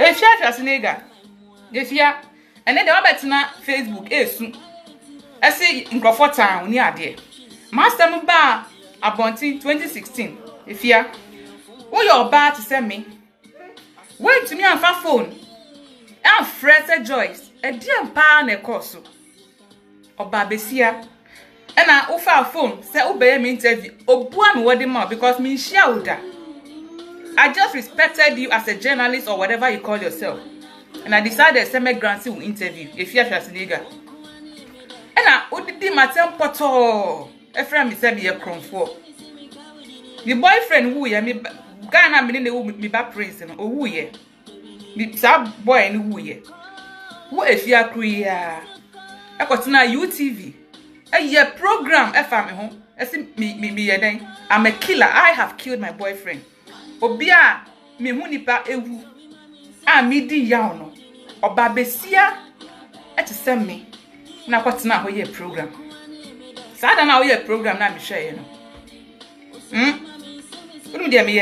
if you are Snega, if you are, and then the other na Facebook, soon. I say in Crawford Town, near there. Master Mba, Abonti 2016. If you are, who your bar to send me? Wait to me on my phone. I'm Fred Joyce, a dear pa ne course. Or Babesia. And I offer a phone, say obey me interview, or one word more because me shoulders. I just respected you as a journalist or whatever you call yourself. And I decided to send me Grancy will interview if you are Shasiniga. And I did my tempo. A friend me said me a crumb for. The boyfriend who ye me Ghana meaning the me back prison or who ye. Me sab boy and who ye. Who if you are queer? I got na UTV. A year program if I'm home. I see me I'm a killer. I have killed my boyfriend. Obia me hunipa ewu a me di ya no oba besia e te sem me na kwatena ho ye program sada na ho ye program na me hwe no unum dia me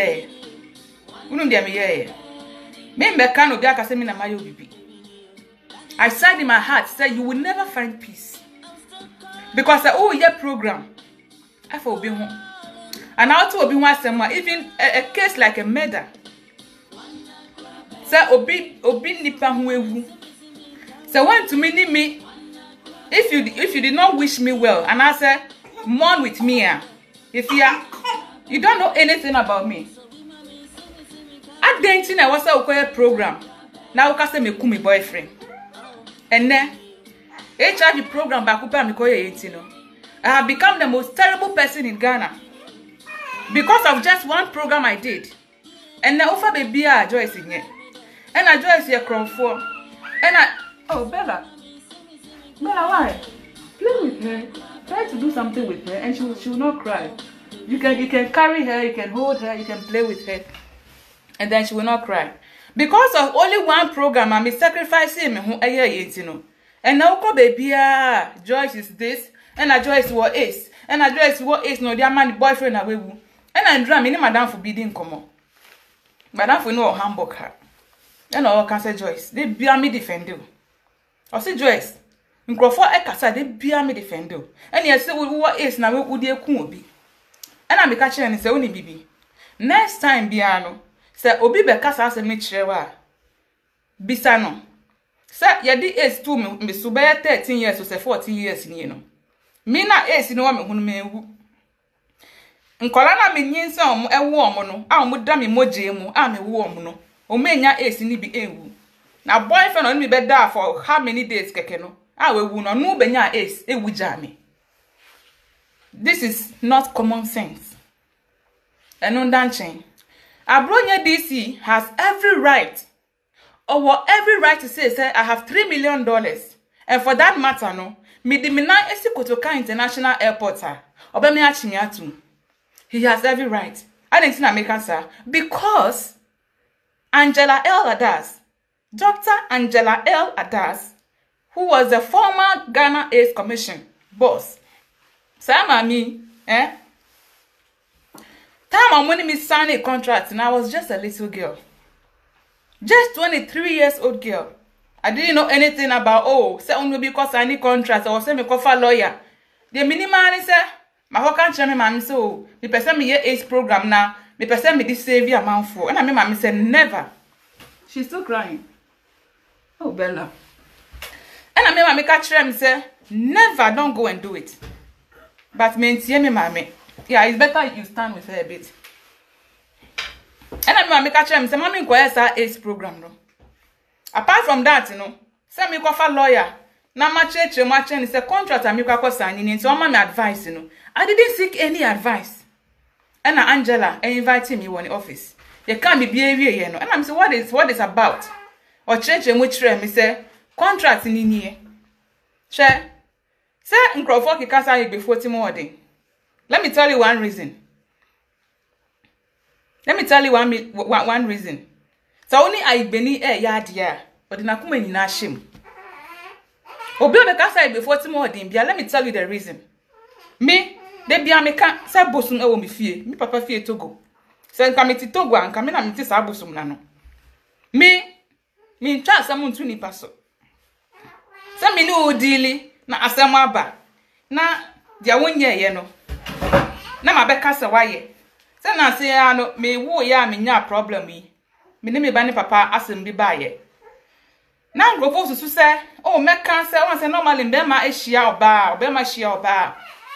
ye me mbeka no bia ka se me na mayo bibi. I said in my heart say you will never find peace because oh ye program I for obi home. And I also be one someone, even a case like a murder. Say obi nipa huewu. Say want to me if you did not wish me well, and I say mourn with me. If you don't know anything about me. I didn't I was a program. Now I say me kumi boyfriend. And then HIV program back up me call you. I have become the most terrible person in Ghana. Because of just one program I did. And now offer baby Joyce in here. And I Joyce here crown for. And oh Bella, why? Play with her. Try to do something with her and she will not cry. You can carry her, you can hold her, you can play with her. And then she will not cry. Because of only one program I'm sacrificing me who you know. And now go baby Joyce is this, and I Joyce what is, and I Joyce what is no dear man boyfriend away. And I drum in madam forbidden come. Madam for no Hamburg her. And all can say Joyce, they bear me defend you. Or say Joyce, in Crawford Ekasa, they bear me defend you. And yes, say what is now would you be. And I be catching and say only bibi. Next time Biano, say Obi Becasa as a mitrewa. Bisano. Say yadi is 2 me subaya 13 years or say 14 years in you know. Mina is no one who may. Nkolana me nyinsa ewo omo no a omo da me moje mu a me wo omo no o menya esi ni bi ewu na boyfriend on me be da for how many days keke no a we wu no no benya esi ewu ja me. This is not common sense. Enu danchen Abronya DC has every right to say I have $3 million, and for that matter no me dimina esi Kotoka International Airport obeme achimiatu. He has every right. I didn't see American sir. Because Angela L. Adas, Dr. Angela L. Adas, who was the former Ghana AIDS Commission boss. Time when me signed a contract and I was just a little girl. Just 23 years old girl. I didn't know anything about say only because I need contract or say me call for lawyer. The minimum say my whole country, my mom so me person me ye AIDS program now. Me person me this save amount for. And I mean, mommy said never. She's still crying. Oh Bella. And I mean, mommy catch her me say never. Don't go and do it. But me see me mommy. Yeah, it's better you stand with her a bit. And I mean, mommy catch her me say mommy go our AIDS program no. Apart from that, you know, say me go for lawyer. Na ma church is a contract I make kwa signing so mama advice you know. I didn't seek any advice. And Angela invited me to the office. You can't be behavior you know. And I'm say what is about? Or church which me say contract in here. Share. Say in Crawford Kikasa before Timothy. Let me tell you one reason. One reason. So only I beni yard ya, but na kuma ni na shame. Obi obekasa before Timothy bia, let me tell you the reason. Me, they bia me ka say bosun e wo me fie. Me papa fie Togo. Say nka me ti Togo anka me na me ti sa bosun na no. Me Me try some to nipa so. Some me no dealing na asem aba. Na dia wonye ye no. Na mabeka se waye. Se na se ya no me wo ya me nya problem yi. Me ne me ba ne papa asem bi ba ye. Na ngrofo susu se o meka se won se normally be ma ehia oba, obema hia oba.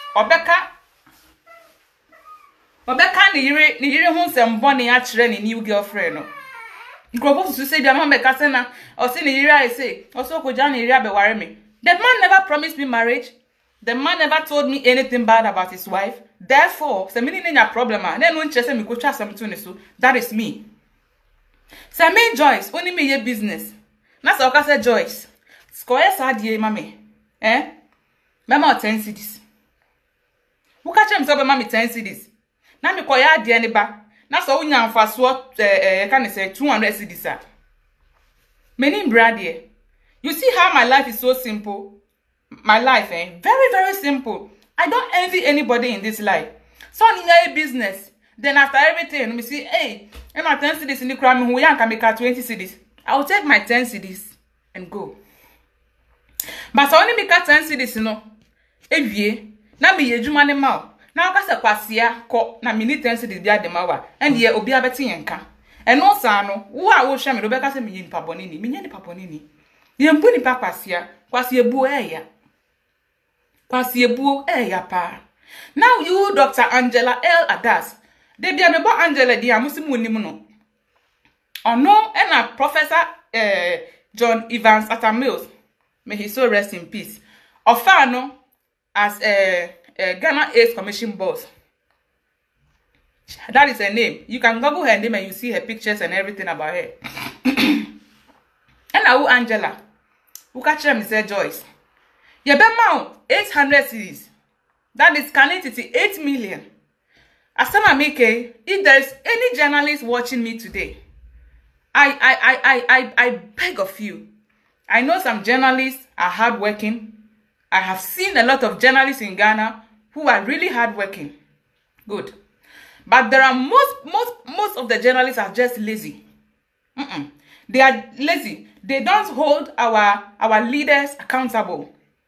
Obeka ni yire hu nsem bone ya kire ni new girlfriend no. Ngrofo susu se dia ma meka se na o se ni yire I say, o so ko ja ni yire abeware me. The man never promised me marriage. The man never told me anything bad about his wife. Therefore, se me ni nya problem a, na no nche se me ko twa asem to ne so. That is me. Se me Joyce, only me ye business. Na se oka se Joyce. Square sa die mame. Mama 10 cedis. Muka chem se be mama 10 cedis. Na me koya die ne ba. Na so unya mfaso can say 200 cedis a. Many brade. You see how my life is so simple? My life, very, very simple. I don't envy anybody in this life. So in a business, then after everything, me see, hey, I'm at 10 cedis in the crime who can make 20 cedis. I will take my 10 cedis and go. But so only make 10 cedis, you know. Evie, na me ye juma ne ma. Na aka se kwasia ko na me ni 10 cedis dia de ma wa. And ye obi abeti yenka. And no sa no, wo a wo hwe me do be ka se me yin paboni ni. Me nya ni paboni ni. Ye mbu ni pa kwasia bu eya. Kwasiebuo pa. Now you Dr. Angela L. Adas. They be about Angela dia musimu ni no. Ono and Professor John Evans Atamils. May he so rest in peace. Ofano as Ghana AIDS Commission boss. That is her name. You can Google her name and you see her pictures and everything about her. And now Angela. Who catch them say Joyce. You bet mount 800 cedis. That is connected 8 million. Asama Mike, if there is any journalist watching me today, I beg of you. I know some journalists are hardworking. I have seen a lot of journalists in Ghana who are really hardworking. Good. But there are most of the journalists are just lazy. They are lazy. They don't hold our leaders accountable.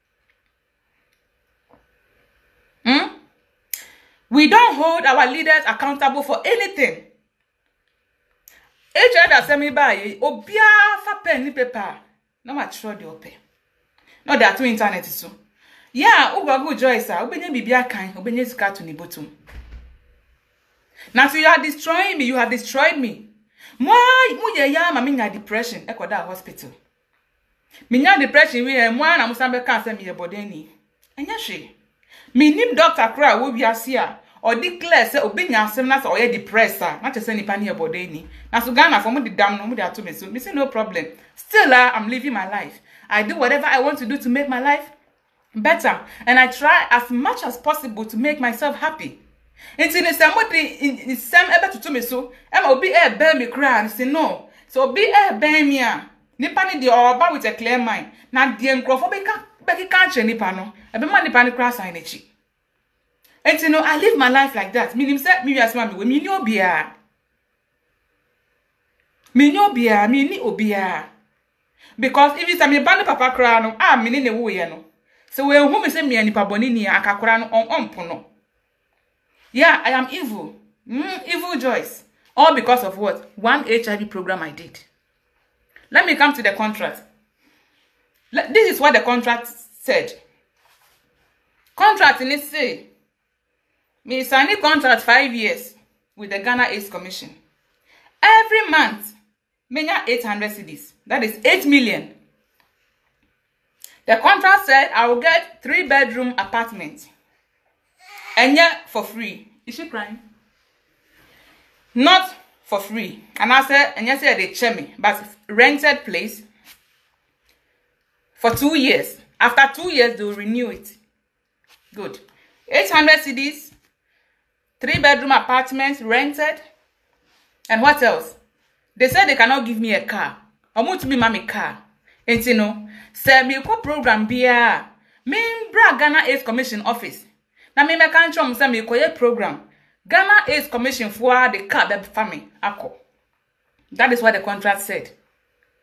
We don't hold our leaders accountable for anything. Each other send me by obia fa pen ni paper. No ma try the open. No there are two internet so. Yeah, Ugagu Joyce, obenye bibia kan, obenye sika to ni bottom. Now so you are destroying me, you have destroyed me. Why mu ye ya ma me nya depression e koda hospital. Me nya depression we mo na musambe kan say me ye bodeni. Anya hwe. Me nim doctor kra wo biase or declare say obenya asem na say oye depressed na che say nipa ne body ni na so Ghana for mo the dam no mo dey ato me so me say no problem. Still I'm living my life. I do whatever I want to do to make my life better, and I try as much as possible to make myself happy. Until somebody in some ebe to me so am obi bear me cry and say no. So obi bear me nipa ni dey oba with a clear mind. Na dey nkrofo be ka che nipa no ebe ma nipa ni cry sign echi. And you know, I live my life like that. Meaning say me as mama we me ni obia. Me ni obia. Because if it's a me band papa cry no, me ni ne wo ye no. So when who me say me nipa boni ni akakora no on no. Yeah, I am evil. Evil Joyce. All because of what? One HIV program I did. Let me come to the contract. This is what the contract said. Contract in it say, me sign a contract 5 years with the Ghana AIDS Commission. Every month, me get 800 cedis. That is 8 million. The contract said I will get 3-bedroom apartment. And yet for free. Is she crying? Not for free. And I said, and you said they check me, but rented place for 2 years. After 2 years, they will renew it. Good. 800 cedis, 3-bedroom apartments rented, and what else? They said they cannot give me a car. I want to be mommy car. And you know, say me ko program bia. Me bra Ghana AIDS Commission office. Na me can show me say me ko program. Ghana AIDS Commission for the car that family ako. That is what the contract said.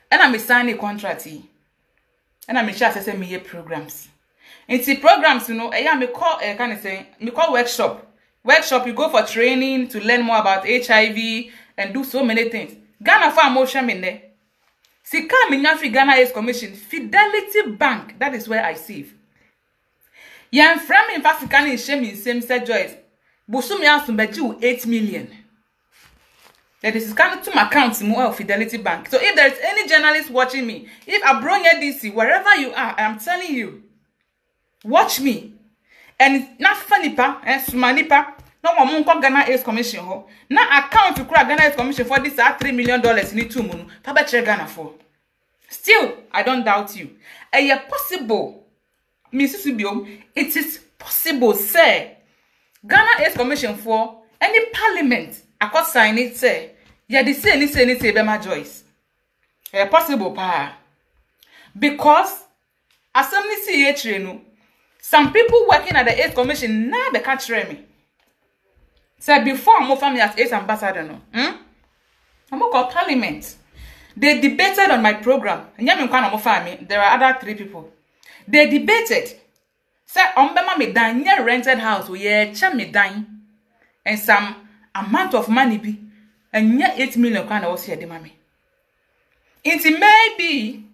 And I sign a contract. And I share say me programs. Into programs, you know, me call kind of say me call workshop. Workshop, you go for training to learn more about HIV and do so many things. Ghana for emotion in there. See, come in Ghana AIDS Commission, Fidelity Bank. That is where I save. Yan from in fact can in shame in same said Joyce. Busumi has to 8 million. That is coming to my account more of Fidelity Bank. So if there is any journalist watching me, if I bring your DC, wherever you are, I am telling you, watch me. And it's not funny pa, sumani pa. No one monko Ghana AIDS Commission ho. Na account to crack Ghana AIDS Commission for this $3 million in 2 months. Papa check Ghana for. Still, I don't doubt you. And yet possible, Mrs. Biom, it is possible, say, Ghana AIDS Commission for any parliament. I could sign it, say, yeah, they say, Bema Joyce. Possible, pa. Because, as some see some people working at the AIDS Commission now they can't try me. So before I'm family as AIDS ambassador, no, I'm called parliament. They debated on my program. There are other 3 people. They debated. Say, Ombema me dine near rented house, me dine, and some amount of money be, and near 8 million kind of was here, the mommy. It may be.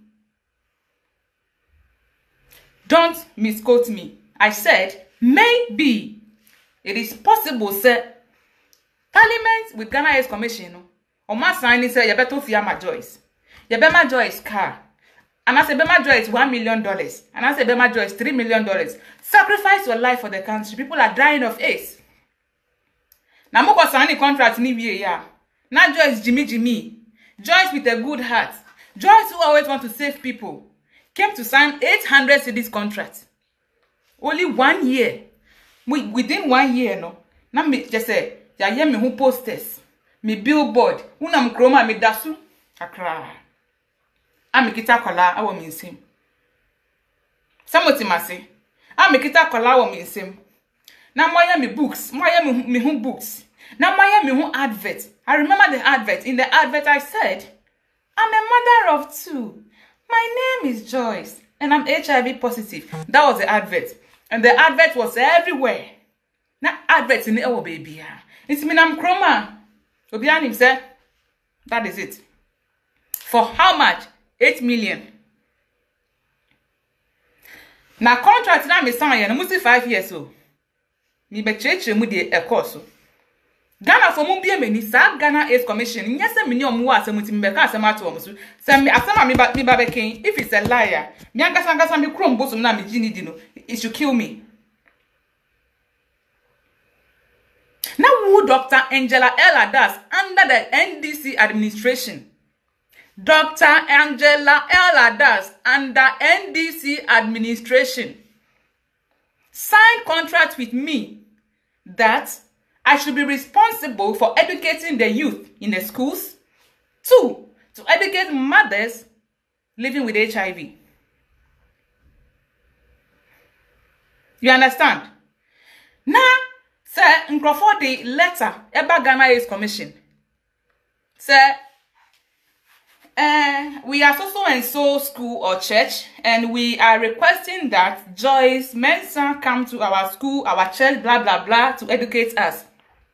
Don't misquote me. I said, maybe it is possible, sir. Parliament with Ghana AIDS Commission, or my sign say, you better fear my Joyce. You better my Joyce car. And I say, Bema Joyce $1 million. And I say, Bema Joyce $3 million. Sacrifice your life for the country. People are dying of AIDS. Now, I'm going to sign a contract in the Not Joyce Jimmy. Joyce with a good heart. Joyce who always want to save people. Came to sign 800 cedis contract. Only 1 year. Within 1 year, no. Now me just say, ya hear me who posters, me billboard, unam kroma me dasu, akra. Ami kita kola awo mi nsem. Samoti mase. Ami kita kola awo mi nsem. Na moya me books, moya me who books. Na moya me who advert. I remember the advert. In the advert I said, I'm a mother of 2. My name is Joyce and I'm HIV positive. That was the advert. And the advert was everywhere. Now adverts in the oh baby. It's me nam chroma. Obianim said, that is it. For how much? 8 million. Now contract na me sign na musi 5 years so. Me be cheche mu de course. Ghana for mu bia mani sa Ghana AIDS Commission. Nyese me ni omu asem ti me be ka asem ato omu so. Say me asem me ba be ken if it's a liar. Me angasa me krom bosom na me gini di no. It should kill me. Now who Dr. Angela L. does under the NDC administration. Dr. Angela L. does under NDC administration signed contract with me that I should be responsible for educating the youth in the schools. 2, to educate mothers living with HIV. You understand? Now, sir, Nkrofo the letter about Ghana AIDS Commission. Sir, we are so and so school or church, and we are requesting that Joyce Mensah come to our school, our church, blah blah blah, to educate us.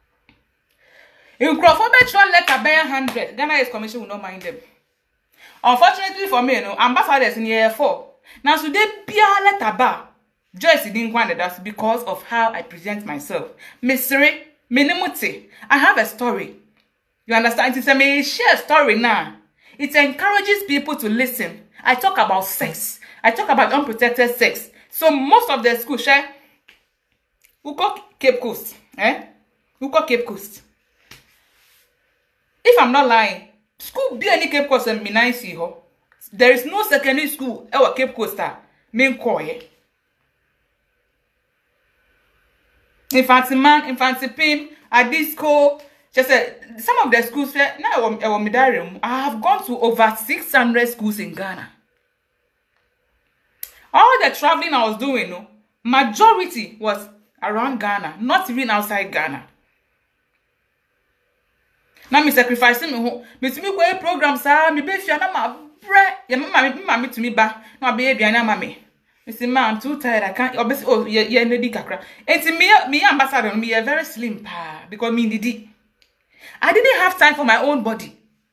Nkrofo betron letter by 100. Ghana AIDS Commission will not mind them. Unfortunately for me, no ambassadors in year 4. Now today, be a letter bar. Joyce didn't want that because of how I present myself. Mystery, minimuti. I have a story. You understand? It's a share story now. It encourages people to listen. I talk about sex. I talk about unprotected sex. So most of the school share. We call Cape Coast. We call Cape Coast. If I'm not lying, school be any Cape Coast and nice here. There is no secondary school or Cape Coast main core. Infancy man, infancy pimp, a disco. Just some of the schools now I have gone to over 600 schools in Ghana. All the traveling I was doing, no, majority was around Ghana, not even outside Ghana. Now me sacrificing me to me go programs me be na pray. Your mammy to me back. No, baby, and mammy. Mr. Ma, I'm too tired. I can't. Obviously, oh, yeah, lady kakra. And to me, ambassador, me a very slim pa because me did. I didn't have time for my own body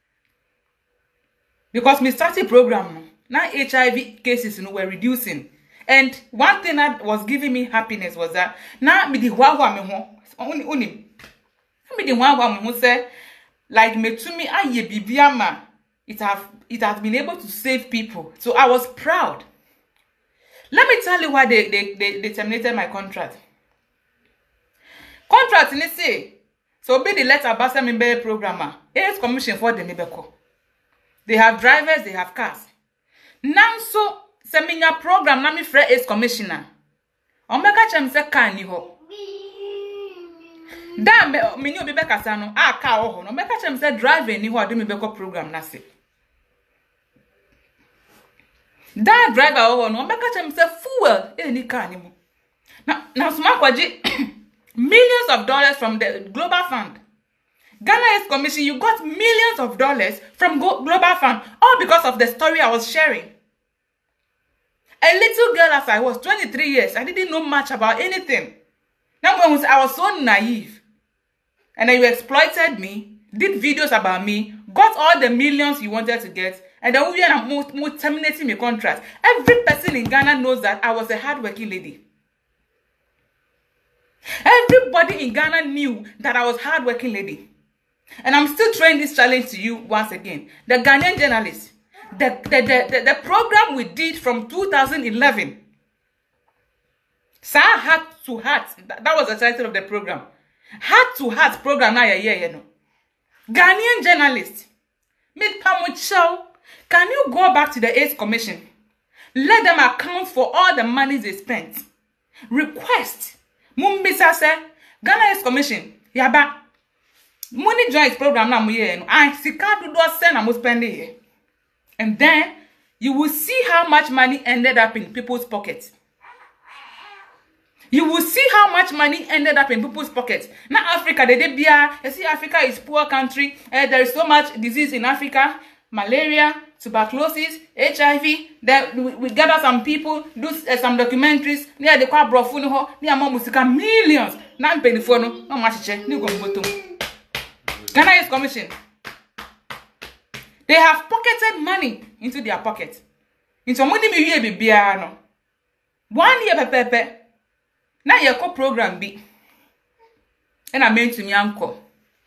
because me started program. Now HIV cases were reducing, and one thing that was giving me happiness was that now me the me home me the me home say like me to me aye bibiama it has been able to save people, so I was proud. Let me tell you why they terminated my contract. Contract in say so be the letter Basa member programmer AIDS commission for the Mebeko. They have drivers, they have cars. Now so seminar program na me free AIDS commissioner. Omeka chem se kan ni ho. Da me ni obi be kasa no aka ho no omeka chem se driver ni ho ade me beko program na se. Da driver ho no omeka chem se fuel any car ni mo. Now smart kwaji millions of dollars from the Global Fund. Ghana AIDS Commission, you got millions of dollars from Global Fund, all because of the story I was sharing. A little girl as I was, 23 years, I didn't know much about anything. Now I was so naive. And then you exploited me, did videos about me, got all the millions you wanted to get, and then we are terminating my contract. Every person in Ghana knows that I was a hardworking lady. Everybody in Ghana knew that I was a hardworking lady. And I'm still throwing this challenge to you once again. The Ghanaian journalists, the program we did from 2011. Sa Heart to Heart. That was the title of the program. Heart to Heart program now you know. Ghanaian journalists. Can you go back to the AIDS Commission? Let them account for all the money they spent. Request. Mumbisa say Ghana AIDS Commission. Yaba. Money joint program na muye no. I sika do send am spend here. And then you will see how much money ended up in people's pockets. You will see how much money ended up in people's pockets. Now Africa, you see Africa is poor country. There is so much disease in Africa. Malaria, tuberculosis, HIV. Then we gather some people, do some documentaries. Near the kwa brofunu ho, near musika millions. Nan penifono, no machiche, ni gomboto. Ghana AIDS Commission. They have pocketed money into their pocket. Into money me ye bibia no. 1 year pepe. Now your program be. And I meant to me uncle.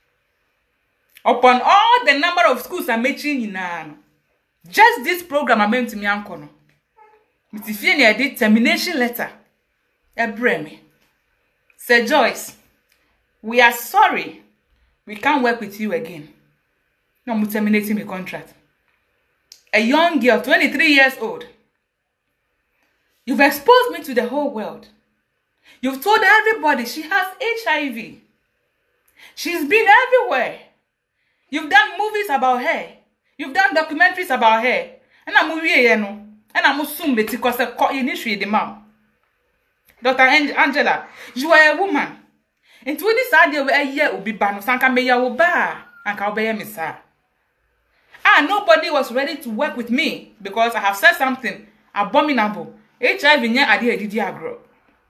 Upon all the number of schools I'm making in just this program I meant to me uncle. Mr. Fieni I did termination letter. Ebremi. Sir Joyce, we are sorry. We can't work with you again. No, I'm terminating my contract. A young girl, 23 years old. You've exposed me to the whole world. You've told everybody she has HIV. She's been everywhere. You've done movies about her. You've done documentaries about her. And I'm movie no. And I'm soon because initially the mom. Dr. Angela, you are a woman. And to this idea where a year will be banned, Sanka Meya will bar and Calbea Missa. Nobody was ready to work with me because I have said something abominable. HIV nya ade adidi agro.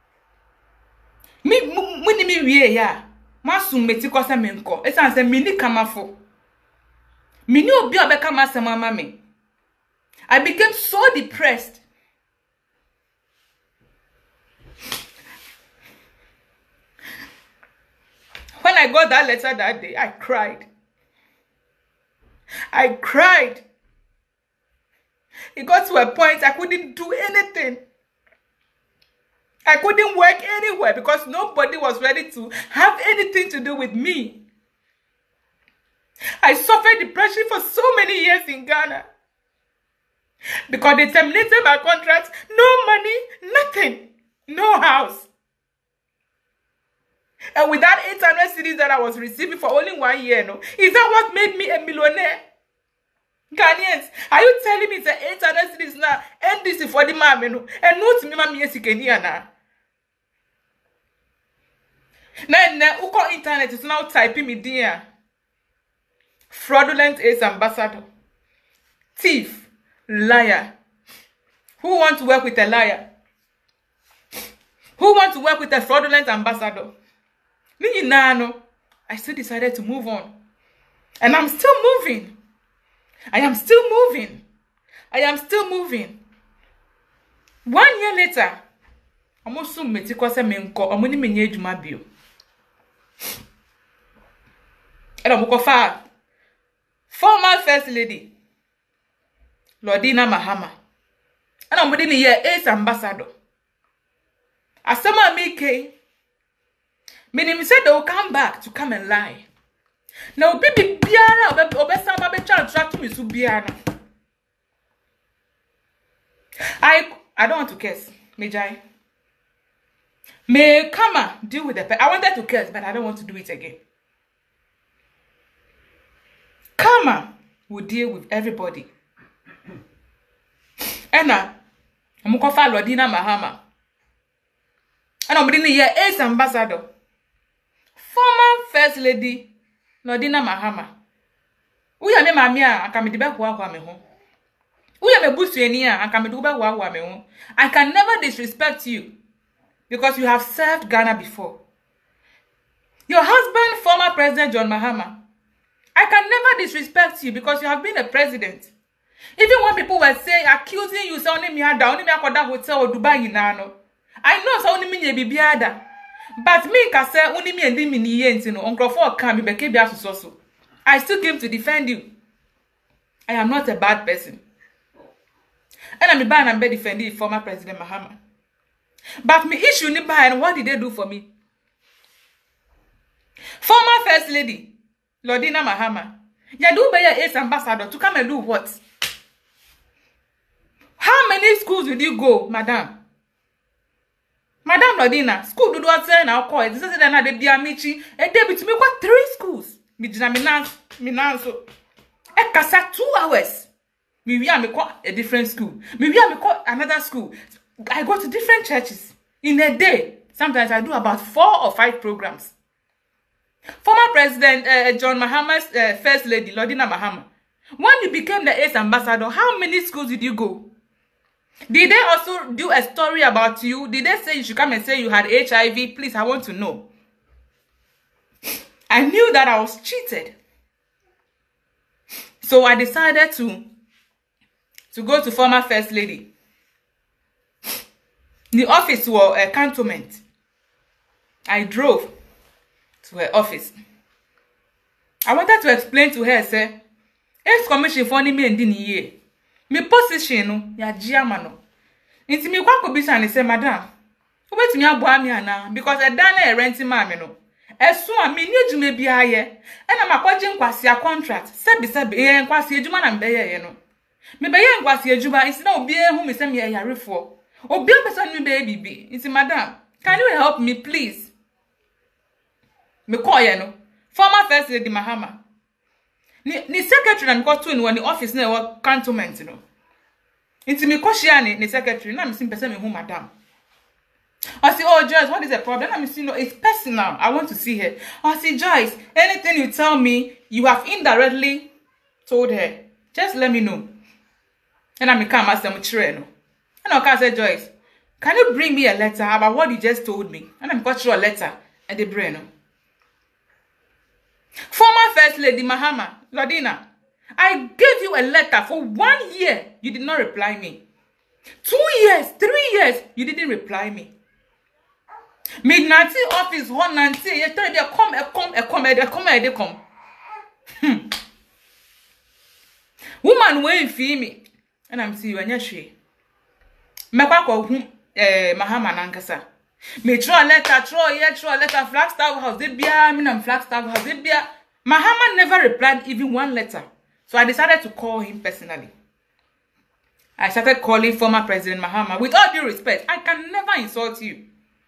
Me wie ya. Masum meti kosa menko. Esan se mini kamafo. Mini obi obeka masema mama. I became so depressed. When I got that letter that day, I cried. I cried. It got to a point I couldn't do anything. I couldn't work anywhere because nobody was ready to have anything to do with me. I suffered depression for so many years in Ghana. Because they terminated my contract, no money, nothing, no house. And with that 800 cedis that I was receiving for only 1 year, no, is that what made me a millionaire? Ghanaians, are you telling me it's 800 cedis now? And this is for the mama, no? And not me, mama, yes, you can hear now. Now, uko internet is now typing me dear. Fraudulent AIDS ambassador. Thief. liar. Who want to work with a liar? Who want to work with a fraudulent ambassador? Me, Nano. I still decided to move on. And I'm still moving. I am still moving. I am still moving. 1 year later, I'm also metikose menko omuni menye adwuma bio. And I'm going former First Lady Lordina Mahama. And I'm within a year ace ambassador. Asama Mike. Meaning said they will come back to come and lie. Now baby biara obesama be try to me su biara. I don't want to curse. Mejai. May Kama deal with the I wanted to curse, but I don't want to do it again. Kama will deal with everybody. Ena, I'm going to follow Lordina Mahama. And I'm going to hear ace ambassador. Former First Lady Lordina Mahama. Uya me mamia akame dibe kwa me ho. Uya me busueni a akame dibe kwa me ho. I can never disrespect you because you have served Ghana before. Your husband, former President John Mahama. I can never disrespect you because you have been a president. Even when people were saying, accusing you, say only me akoda hotel or Dubai inano. I know so only me ye bibiada. But me ka say only me and me ni yenti no onkrofo kan me beke bia so. I still came to defend you. I am not a bad person. And I'm ban and be defending former President Mahama. But me issue ni buy and what did they do for me? Former First Lady Lordina Mahama. Ya do be your ace ambassador to come and do what? How many schools did you go, madam? Madam Lordina, school do what say now call. This is the na de biamichi. E debit me got 3 schools. Me jina minan so. E kasa 2 hours. Me we am call a different school. Me we am call another school. I go to different churches in a day. Sometimes I do about 4 or 5 programs. Former President John Mahama's First Lady Lordina Mahama. When you became the ace ambassador, how many schools did you go? Did they also do a story about you? Did they say you should come and say you had HIV? Please, I want to know. I knew that I was cheated. So I decided to go to former First Lady. The office was a cantonment. I drove to her office. I wanted to explain to her, say, ex-commission for me and dini me position no ya jiama no. Inti me kwa kobisa and say, madam, ubetimi aboa me ana because e dan na e rent ma me no. Esu a me ni adwuma bia ye. E na makwaje nkwase a contract. Sebi e nkwase adwuma na mbeye ye no. Me beye nkwase adwuma inti na obi ehu me say me yarefo. Obi person me be bibi. Inti madam, can you help me please? Me call ye no. Former First Lady Mahama. Ni secretary na mko tu ni wani office na wa cantonment no. Inti me koshia ni secretary na me sim person me hu madam. I say, oh Joyce, what is the problem? I say, no, it's personal. I want to see her. I say, Joyce, anything you tell me, you have indirectly told her. Just let me know. And I come ask them no. And I say, Joyce, can you bring me a letter about what you just told me? And I'm got you a letter and the brain. No. Former First Lady Mahama, Lordina, I gave you a letter for 1 year. You did not reply me. 2 years, 3 years, you didn't reply me. Midnight office, 190, you tell they come. Woman wait for me. And I'm see you and yashi. Mahama nankasa. Me throw a letter, Flagstaff House, they bear me and Flagstaff House, they bear. Mahama never replied even 1 letter. So I decided to call him personally. I started calling former President Mahama. With all due respect, I can never insult you.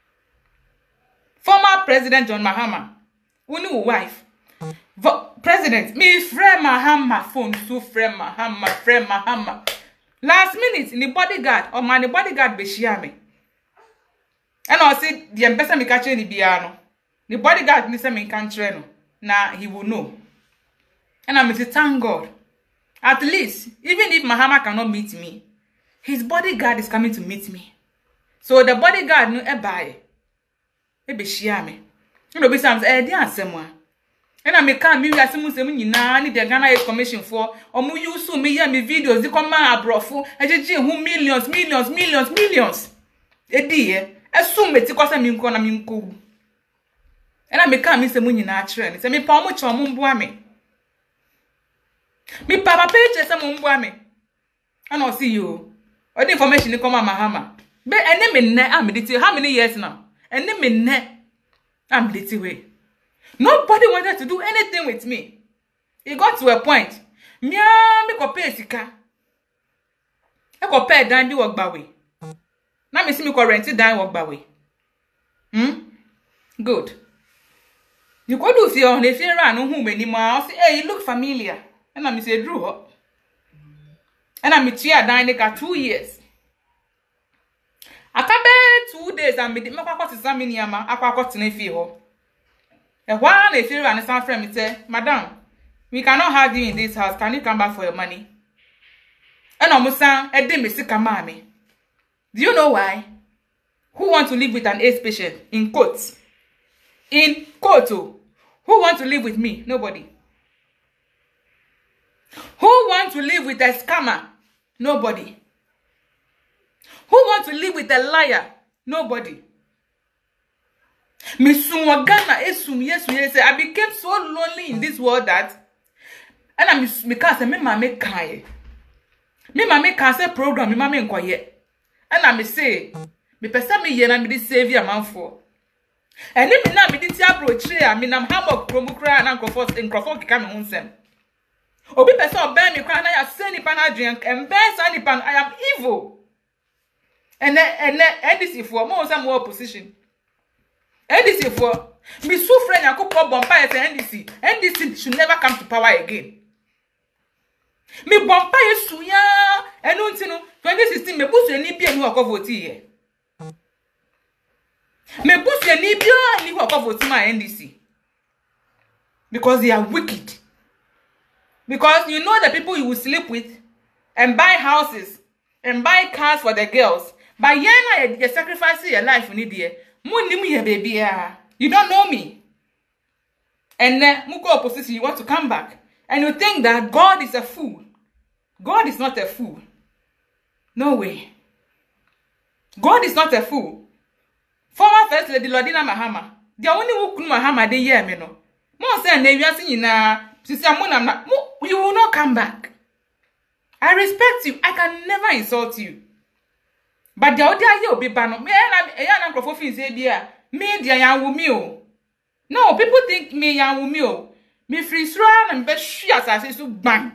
Former President John Mahama. Unu wife. President, me friend Mahama phone to friend Mahama. Last minute, in the bodyguard, or my bodyguard be share me. And I said, the ambassador me catch any biano. The bodyguard me say me can't train. Now he will know. And I say, thank God. At least, even if Mahama cannot meet me, his bodyguard is coming to meet me. So the bodyguard no buy. Be share me. You know, be some someone. And I make come me as someone need the Ghana commission for or mu use so me me videos, the come abrofu, who millions. A dear, assume it because I'm in corner and I make come Mr. Munina trend. Say me pa much or mumbuame. Me papa page some mumbuame. And I'll see you. All the information come on Mahama. But and then me I'm meditating how many years now? And then me I'm meditating. Nobody wanted to do anything with me. It got to a point. Me ko pay sika. E ko pay dan bi work bawe. Na me see me ko rent dan work bawe. Good. You go do see on the fear ran no hu many more. Say, hey, you look familiar. And I me say Drew. And I me chia dan ka 2 years. Akabe 2 days and me kwakwa tsami ni ama akwakwa tena fie ho. E hwa na fie ran san friend me say, "Madam, we cannot have you in this house. Can you come back for your money?" And omusan e de me sika ma me. Do you know why? Who want to live with an AIDS patient in quotes? In quotes. Who want to live with me? Nobody. Who want to live with a scammer? Nobody. Who want to live with a liar? Nobody. I became so lonely in this world that and I'm because me mama kai. Me mama can say program me mama nkoye. And I say me person me ye na me di savior man for. And me na me di ti approach here me nam hamok promo kra na nkrofo kika me hunsem. Obi person obey me kra na ya say ni pa na adwen embe sa ni pa I am evil. And then NDC for more some more opposition. NDC for me so friend yakop bompa at NDC. NDC should never come to power again. Me bompa yesu ya enu ntino 2016 me busu eni bia ni wako vote ye. Me busu eni bia ni wako vote ma NDC. Because they are wicked. Because you know the people you will sleep with and buy houses and buy cars for the girls. But you sacrifice your life in India. Baby. You don't know me. And then Muko opposition, you want to come back. And you think that God is a fool. God is not a fool. No way. God is not a fool. Former First Lady Lordina Mahama. The only who Mahama they hear me no. More say na you see na you will not come back. I respect you. I can never insult you. But the other year be bano. Me na microphone say bia. Me dia ya wumi o. No, people think me ya wumi o. Me free sra na be hwi asase so bang.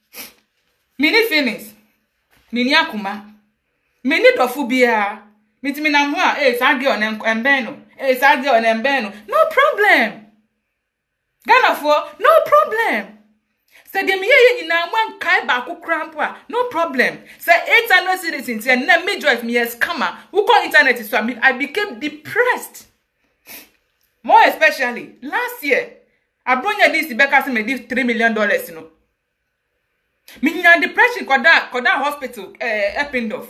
Me ni feelings. Me ni akuma. Me ni dofu bia. Me ti me na ho a sa girl na embe no. Sa girl na embe no. No problem. Ghana for no problem. Say dem ye nyina wan kai ba ku krampo no problem. Say 800 citizens and na me joy me scammer. Who call internet is so I became depressed. More especially last year, I brought this Becca me give $3 million, you know. Me na depression koda hospital Eppendorf.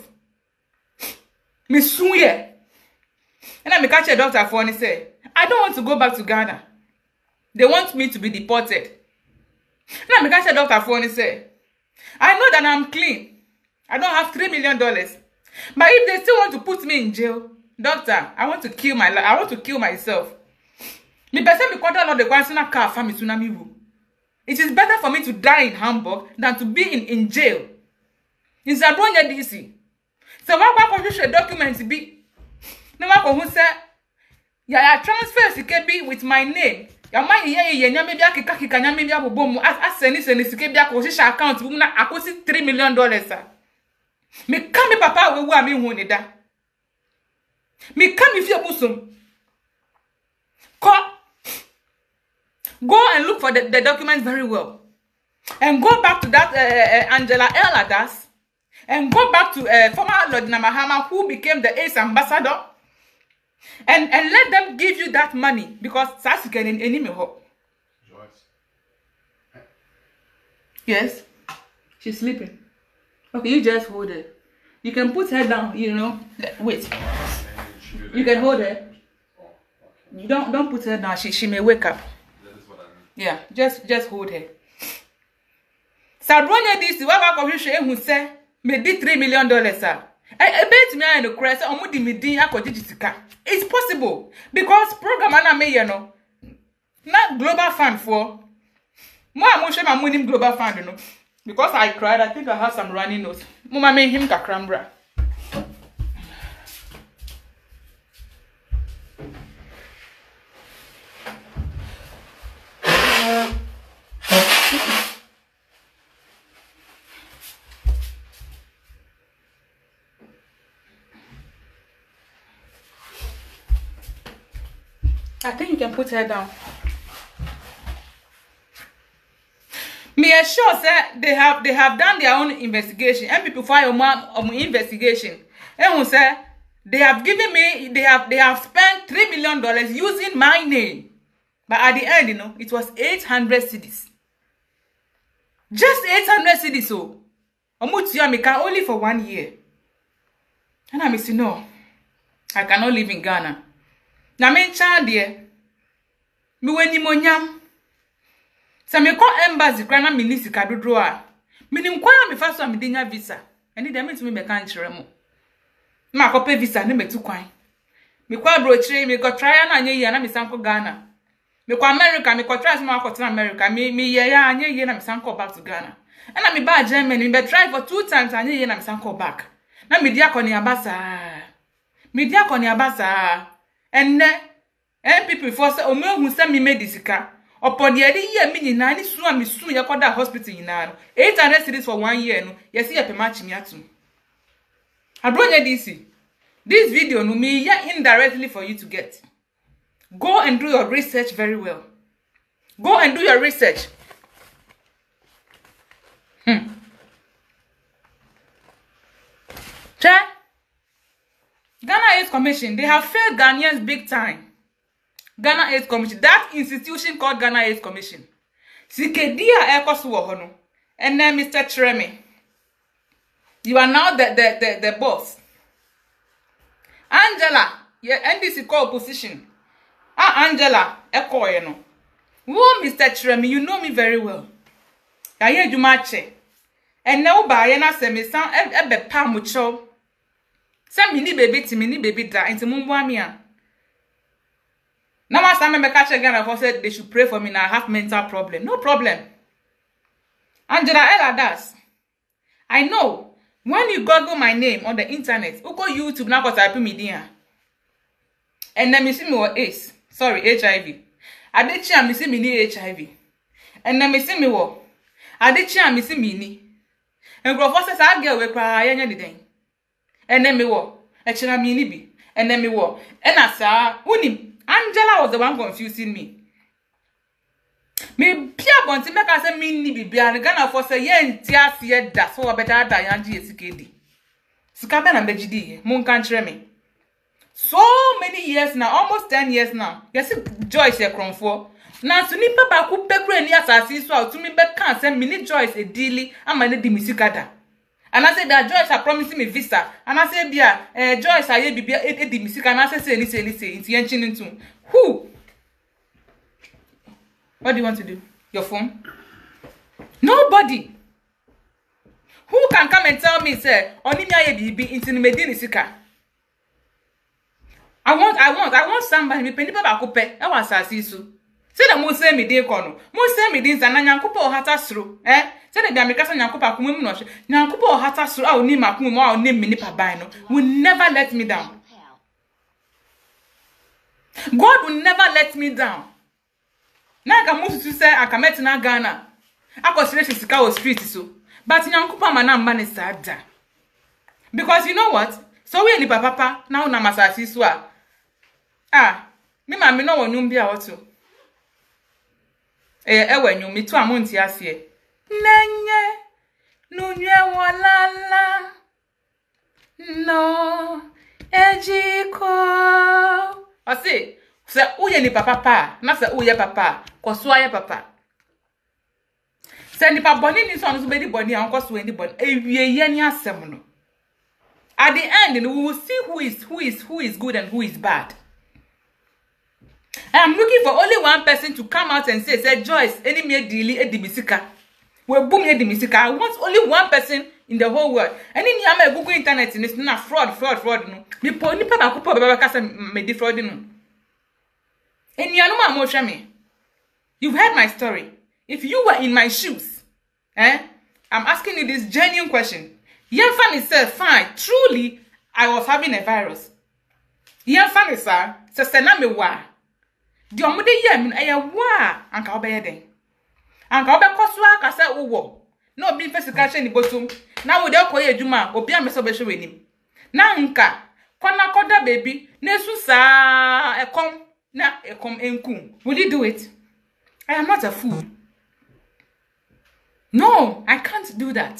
Me suye. And I me catch a doctor for and say, I don't want to go back to Ghana. They want me to be deported. And I catch a doctor for and say, I know that I'm clean. I don't have $3 million. But if they still want to put me in jail, doctor, I want to kill my life. I want to kill myself. Me person me contact all the Guansina car family tsunami wu. It is better for me to die in Hamburg than to be in jail. In Zabronya DC. So why can't you documents be? No one who say, yeah, transfer CKB with my name. Ya man ye nya me bia kika nya me bia bobom aseni sike bia ko shisha account bu na akosi $3 million sa. Me kan me papa we wu a me hu ni da. Me kan me fie busum. Go and look for the documents very well. And go back to that Angela Eladas. And go back to former Lord Namahama who became the AIDS ambassador. And let them give you that money because that's getting any me hope. Yes. She's sleeping. Okay, you just hold her. You can put her down, you know. Wait. You can hold her. You don't put her down. She may wake up. Yeah, just hold her. Sabronya this why commission who say me did $3 million, sir. I bet me and the crest on the meeting it's possible because program and me, you know. Not global fund for more emotion my money global fund, you know. Because I cried, I think I have some running nose. Mama made him kakrambra. I think you can put her down. Me assure say they have done their own investigation. And people file my investigation. And who say they have given me they have spent $3 million using my name. But at the end, you know, it was 800 cedis. Just 800 cedis. So Omutia only for 1 year. And I say no, I cannot live in Ghana. Na me child there. Me weni monyam. Sa me ko embassy kra na minisi kadodro a. Me nim kwa me fa so me denya visa. Eni dem ntumi me kan kire mo. Ma ko pe visa ne metu kwan. Me kwa brochire me ko try na anye yi na me sanko Ghana. Me kwa America me ko try ma ko try America. Me ye ya anye yi na me sanko back to Ghana. And na me ba Germany me try for 2 times anye yi na me sanko back. Na me dia ko ni abasa. Me dia ko ni abasa. And people for say omo hu say me medicine upon the year me nyina ni su am su ye koda hospital nyina no 800 cedis for 1 year no yes ye pema chimi atum abronya this video no me ya indirectly for you to get. Go and do your research very well. Go and do your research. Ghana AIDS Commission, they have failed Ghanaians big time. Ghana AIDS Commission, that institution called Ghana AIDS Commission. Sikedia Ekoswohono. And then Mr. Tremi, you are now the boss. Angela, yeah, NDC call opposition. Angela, Ekoyeno. Whoa, Mr. Tremi, you know me very well. I hear you matche. And now by na se me san ebe pa mucho. Say mini baby da into mumbwamia. Now my son me catch again and said they should pray for me now. I have mental problem. No problem. Angela Ella does. I know when you Google my name on the internet, you go YouTube now because I put me there. And then me see me what is HIV. I did cheer me see me need HIV. And then me see me what I did cheer me see me ni. And go for says I get we cry anything. And then me wo, echina me ni bi. And then me wo, and asa unim. Angela was the one confusing me. Me pia bonti make I say me ni bi bia. Ghana for say ye ntia se da so better da yanji esikedi. Sikabe na mbejidi mun kan kire me. So many years now, almost 10 years now. Yes, Joyce e kronfo. Na so nipa ba ku pekure ni asasi so out to me be kan say me ni Joyce e dili ama ne di misikada. And I said that Joyce are promising me visa. And I said, yeah, Joyce are be the music. And I said, say, it's into who? What do you want to do? Your phone? Nobody. Who can come and tell me, say, Onimia be into the Medina Sika? I want somebody me penny baba coupe. I want Sasisu. Say the most say me de kono. Most say me din zananya coupe or hata sro. Say the American Yankupa Kumum no. Yankupa hata sro au ni makum or name me nipa bino. Will never let me down. God will never let me down. Now I can move to say I can met na Ghana. I was straight to Chicago street so. But Yankupa manam man sada. Because you know what? So we ni papa now na masasi swa. Me ma me no wonum bia woto. Ewenyu me to amonti ase. Nenye nunye walala. No ejiko. Ase, se uye ni papa na se uye papa, ko so aye papa. Send the body in some body and cost to anybody. At the end, we will see who is good and who is bad. I am looking for only one person to come out and say Joyce, any me dealing a dimisika. We boom a dimisika. I want only one person in the whole world. And in Yama Google internet and it's not fraud. No. Me pony papa kupo baba kasa me defraud no. And Yanuma Moshami. You've heard my story. If you were in my shoes, I'm asking you this genuine question. Yanfan said, fine, truly, I was having a virus. Yanfan said, Sena me wa. The omude yem aya wa anka obeye den. Anka obe kosua ka se uwo. Na obi physical ni botum. Na wo de okoye adwuma, obi ameso be hwe wenim. Na nka kona koda baby, na esu sa ekom na ekom enku. Will you do it? I am not a fool. No, I can't do that.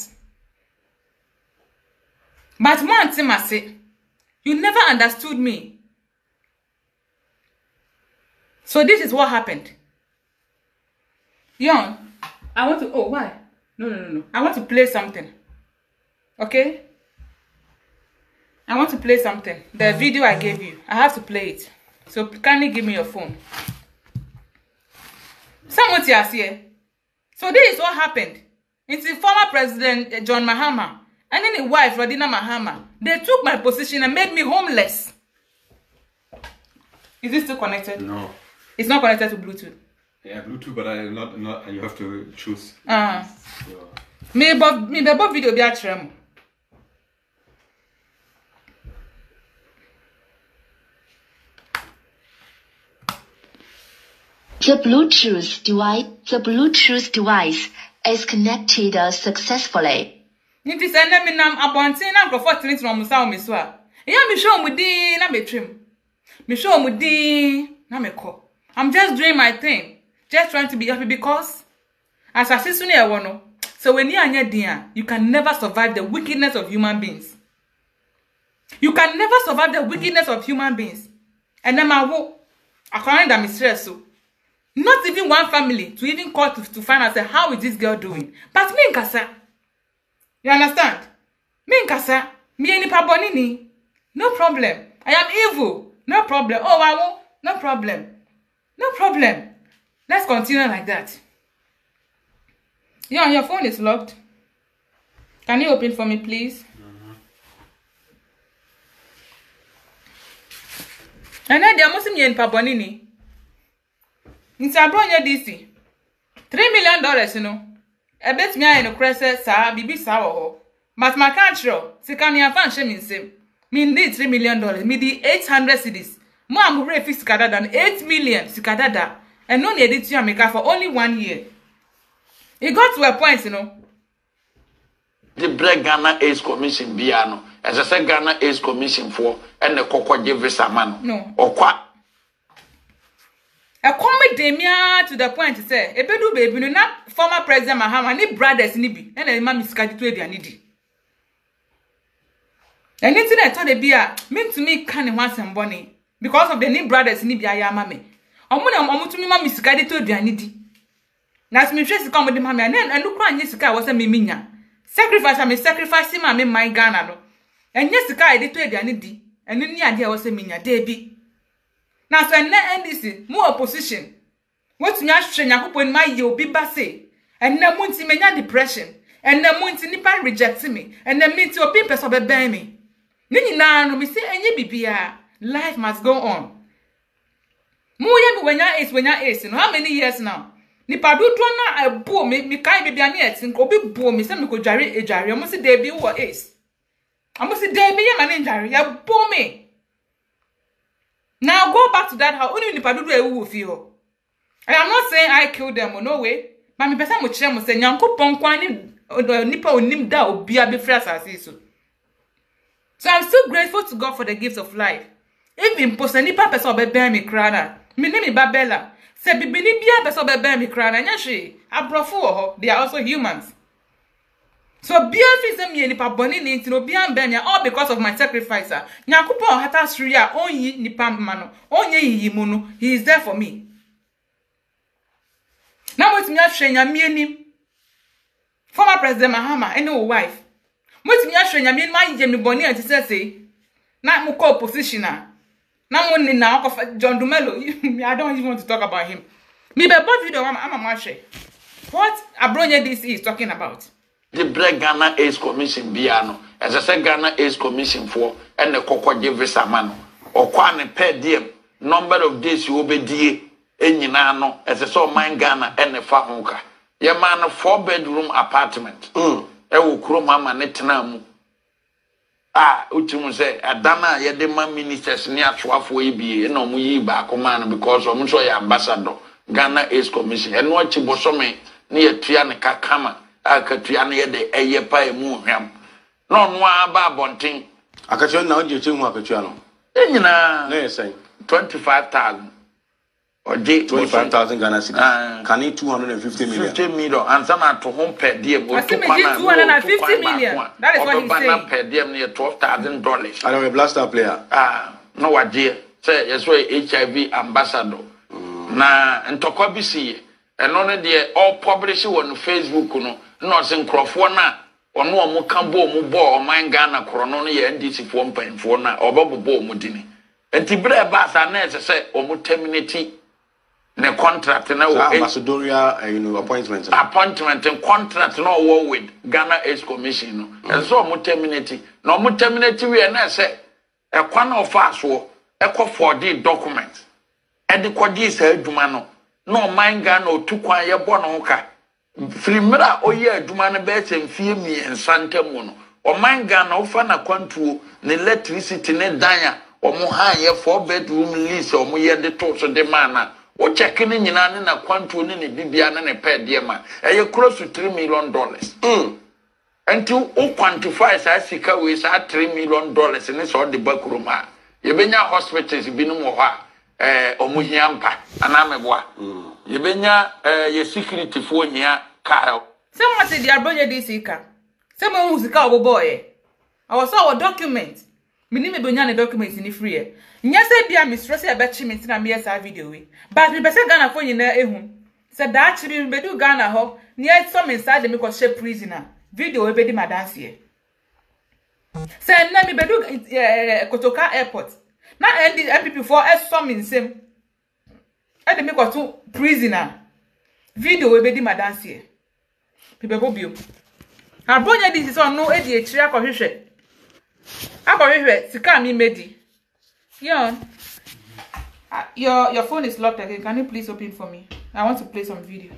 But one thing I say, you never understood me. So this is what happened. Young, I want to, oh, why? No. I want to play something. Okay? I want to play something. The video I gave you. I have to play it. So kindly give me your phone. Someone here. So this is what happened. It's the former president, John Mahama, and then his wife, Rodina Mahama. They took my position and made me homeless. Is this still connected? No. It's not connected to Bluetooth. Yeah, Bluetooth, but not. You have to choose. Me bebo video be atrem. The Bluetooth device is connected successfully. Nti se na me nam abonten na grofo trinit no musa o meso a. Ya me show mu din na metwem. Me show mu din na me ko. I'm just doing my thing. Just trying to be happy because as asisu na ewo no. So when you anya din, you can never survive the wickedness of human beings. You can never survive the wickedness of human beings. And then according to me stress so not even one family to even call to find out how is this girl doing. But me nkasa. You understand? Me nkasa. Me any paboni ni. No problem. I am evil. No problem. Oh, I won't. No problem. No problem. Let's continue like that. Your phone is locked. Can you open for me, please? And then there must be any paboni ni. Nti abronye DC $3 million you know. E bet me aye no krese sa bibi sa wo ho. But my country sika me afa nhye me nsem. Me need $3 million. Me di 800 cedis. Mo am re fix sikada than 8 million sikada. And no need to America for only 1 year. It got to a point, you know. The Black Ghana Ace Commission Biano. As I said, Ghana Ace Commission for and the Coco give visa man. No. Or what? A comedy demia to the point to say, a bedu baby, no not former president Mahama, ni brothers nibi, and a mammy scattered to their needy. And internet told the beer, mean to me can't want some bonny because of the new brothers nibi I mammy. I'm going to me mammy scattered to their needy. Nas me trace come with the mammy and then and look on Jessica was a miminya. Sacrifice, I may sacrifice him, I mean my Ghana. And Jessica I did to their needy, and then the idea was a minya, Debbie. Now, so NDC, more opposition. What's your strength? I hope when my you be bassy. And then Munti menya depression. And then Munti nipa rejecting me. And then me to a people of a baby. Nini na no me say any bibia. Life must go on. Muye when ya is, you know how many years now? Nipa do na a bo me kai bibia na etin ko bi bo me say me ko dware ejare. Mo say Debbie wo is. Amo say Debbie ye man ejare. Ya bo me. Now go back to that house. Only nipa do ewu feel. I am not saying I killed them or no way. But me person mo chere mo say Nyankopon kwa ni nipa onim da obi abefra asase so. So I'm still grateful to God for the gift of life. Even post nipa person obebe me krana. Me name Babella. Say bibini bia person obebe me krana nya hwe. Abrofo wo ho. They are also humans. So bia fi say me nipa boni ni ntino bia mbe me all because of my sacrifice. Nyankopon hata suri a onyi nipa mano. Onye yiyimu no. He is there for me. Now what me afhwe nyame anim. Former President Mahama, and no wife. Most me ashwe nyame ma yem ni boni anti say na mo call positioner. Na mo ni na John Dumelo. I don't even want to talk about him. Me be both video I'm a what Abronya this is talking about. The Black Ghana Ace Commission Biano, as I said, Ghana Ace Commission for and the Cocoa Visa man or Kwan per diem, number of days you will be dear, and Yinano, as I saw mine Ghana and the Famuka. Your man a 4-bedroom apartment. Ewu kuro mama netinamu. Uchimu say adana ye de man ministers ni atwafo ebi na omu yi ba akoma no because omu so ya ambassador Ghana Ace Commission. Eno achi bosome ni etua ne kakama akatua ne ye de eye pa emu hwam. No no aba abonten. Akatua na oje chehu akatua no. Enyina na yesai 25,000. Or 25,000 Ghana cedis. Can it 250 million? 50 million. And some are to home per diem. 250 million. That is what he's saying. Per diem near $12,000. I am a blaster player. No idea. Say, yes, we HIV ambassador. Na, and Tokobisi, and only the all publish on Facebook, no, sing Crawford. Or no more cambo, mubo, or mine Ghana, Corononi, and DC 1.4 na, or Bobo Mudini. And Tibre Bass and Ness say, or Muteminity. The contract now ambassadorial appointment and contract no war with Ghana Ace Commission and so muteminity no muteminity we na say e kwan of us wo e ko for the document e de kwadi sa aduma no man Ghana otu kwan ye bo no ka frimira oye aduma no be se mfie mi ensantemu no o man Ghana ofa na kwantuo ne electricity ne danya o mo han ye 4-bedroom lease o mo ye de to so de mana o checking in na kwantu ni ne bibia na ne per diem a close to $3 million. Until o quantify sa sika we sa $3 million ni so de bakuruma ye benya hospitals binum wo ha omuhia mpa anameboa ye benya ye security fo hia car someone said the Abronya this ika someone who sika oboboy I was saw a document me benya ne documents ni free nyase bia me stress e be chi me tina me esa video we but me pese Ghana fo nyina ehun se da chiri me do Ghana ho ne so me inside me ko she prisoner video we be di madanse e se na me be do Kotoka airport na MPP for so me nsem e de me ko to prisoner video we be di madanse e people go bio Abronya this is on no e di e chiri akohwehwe sika mi medi. Yon, your phone is locked again. Can you please open for me? I want to play some video.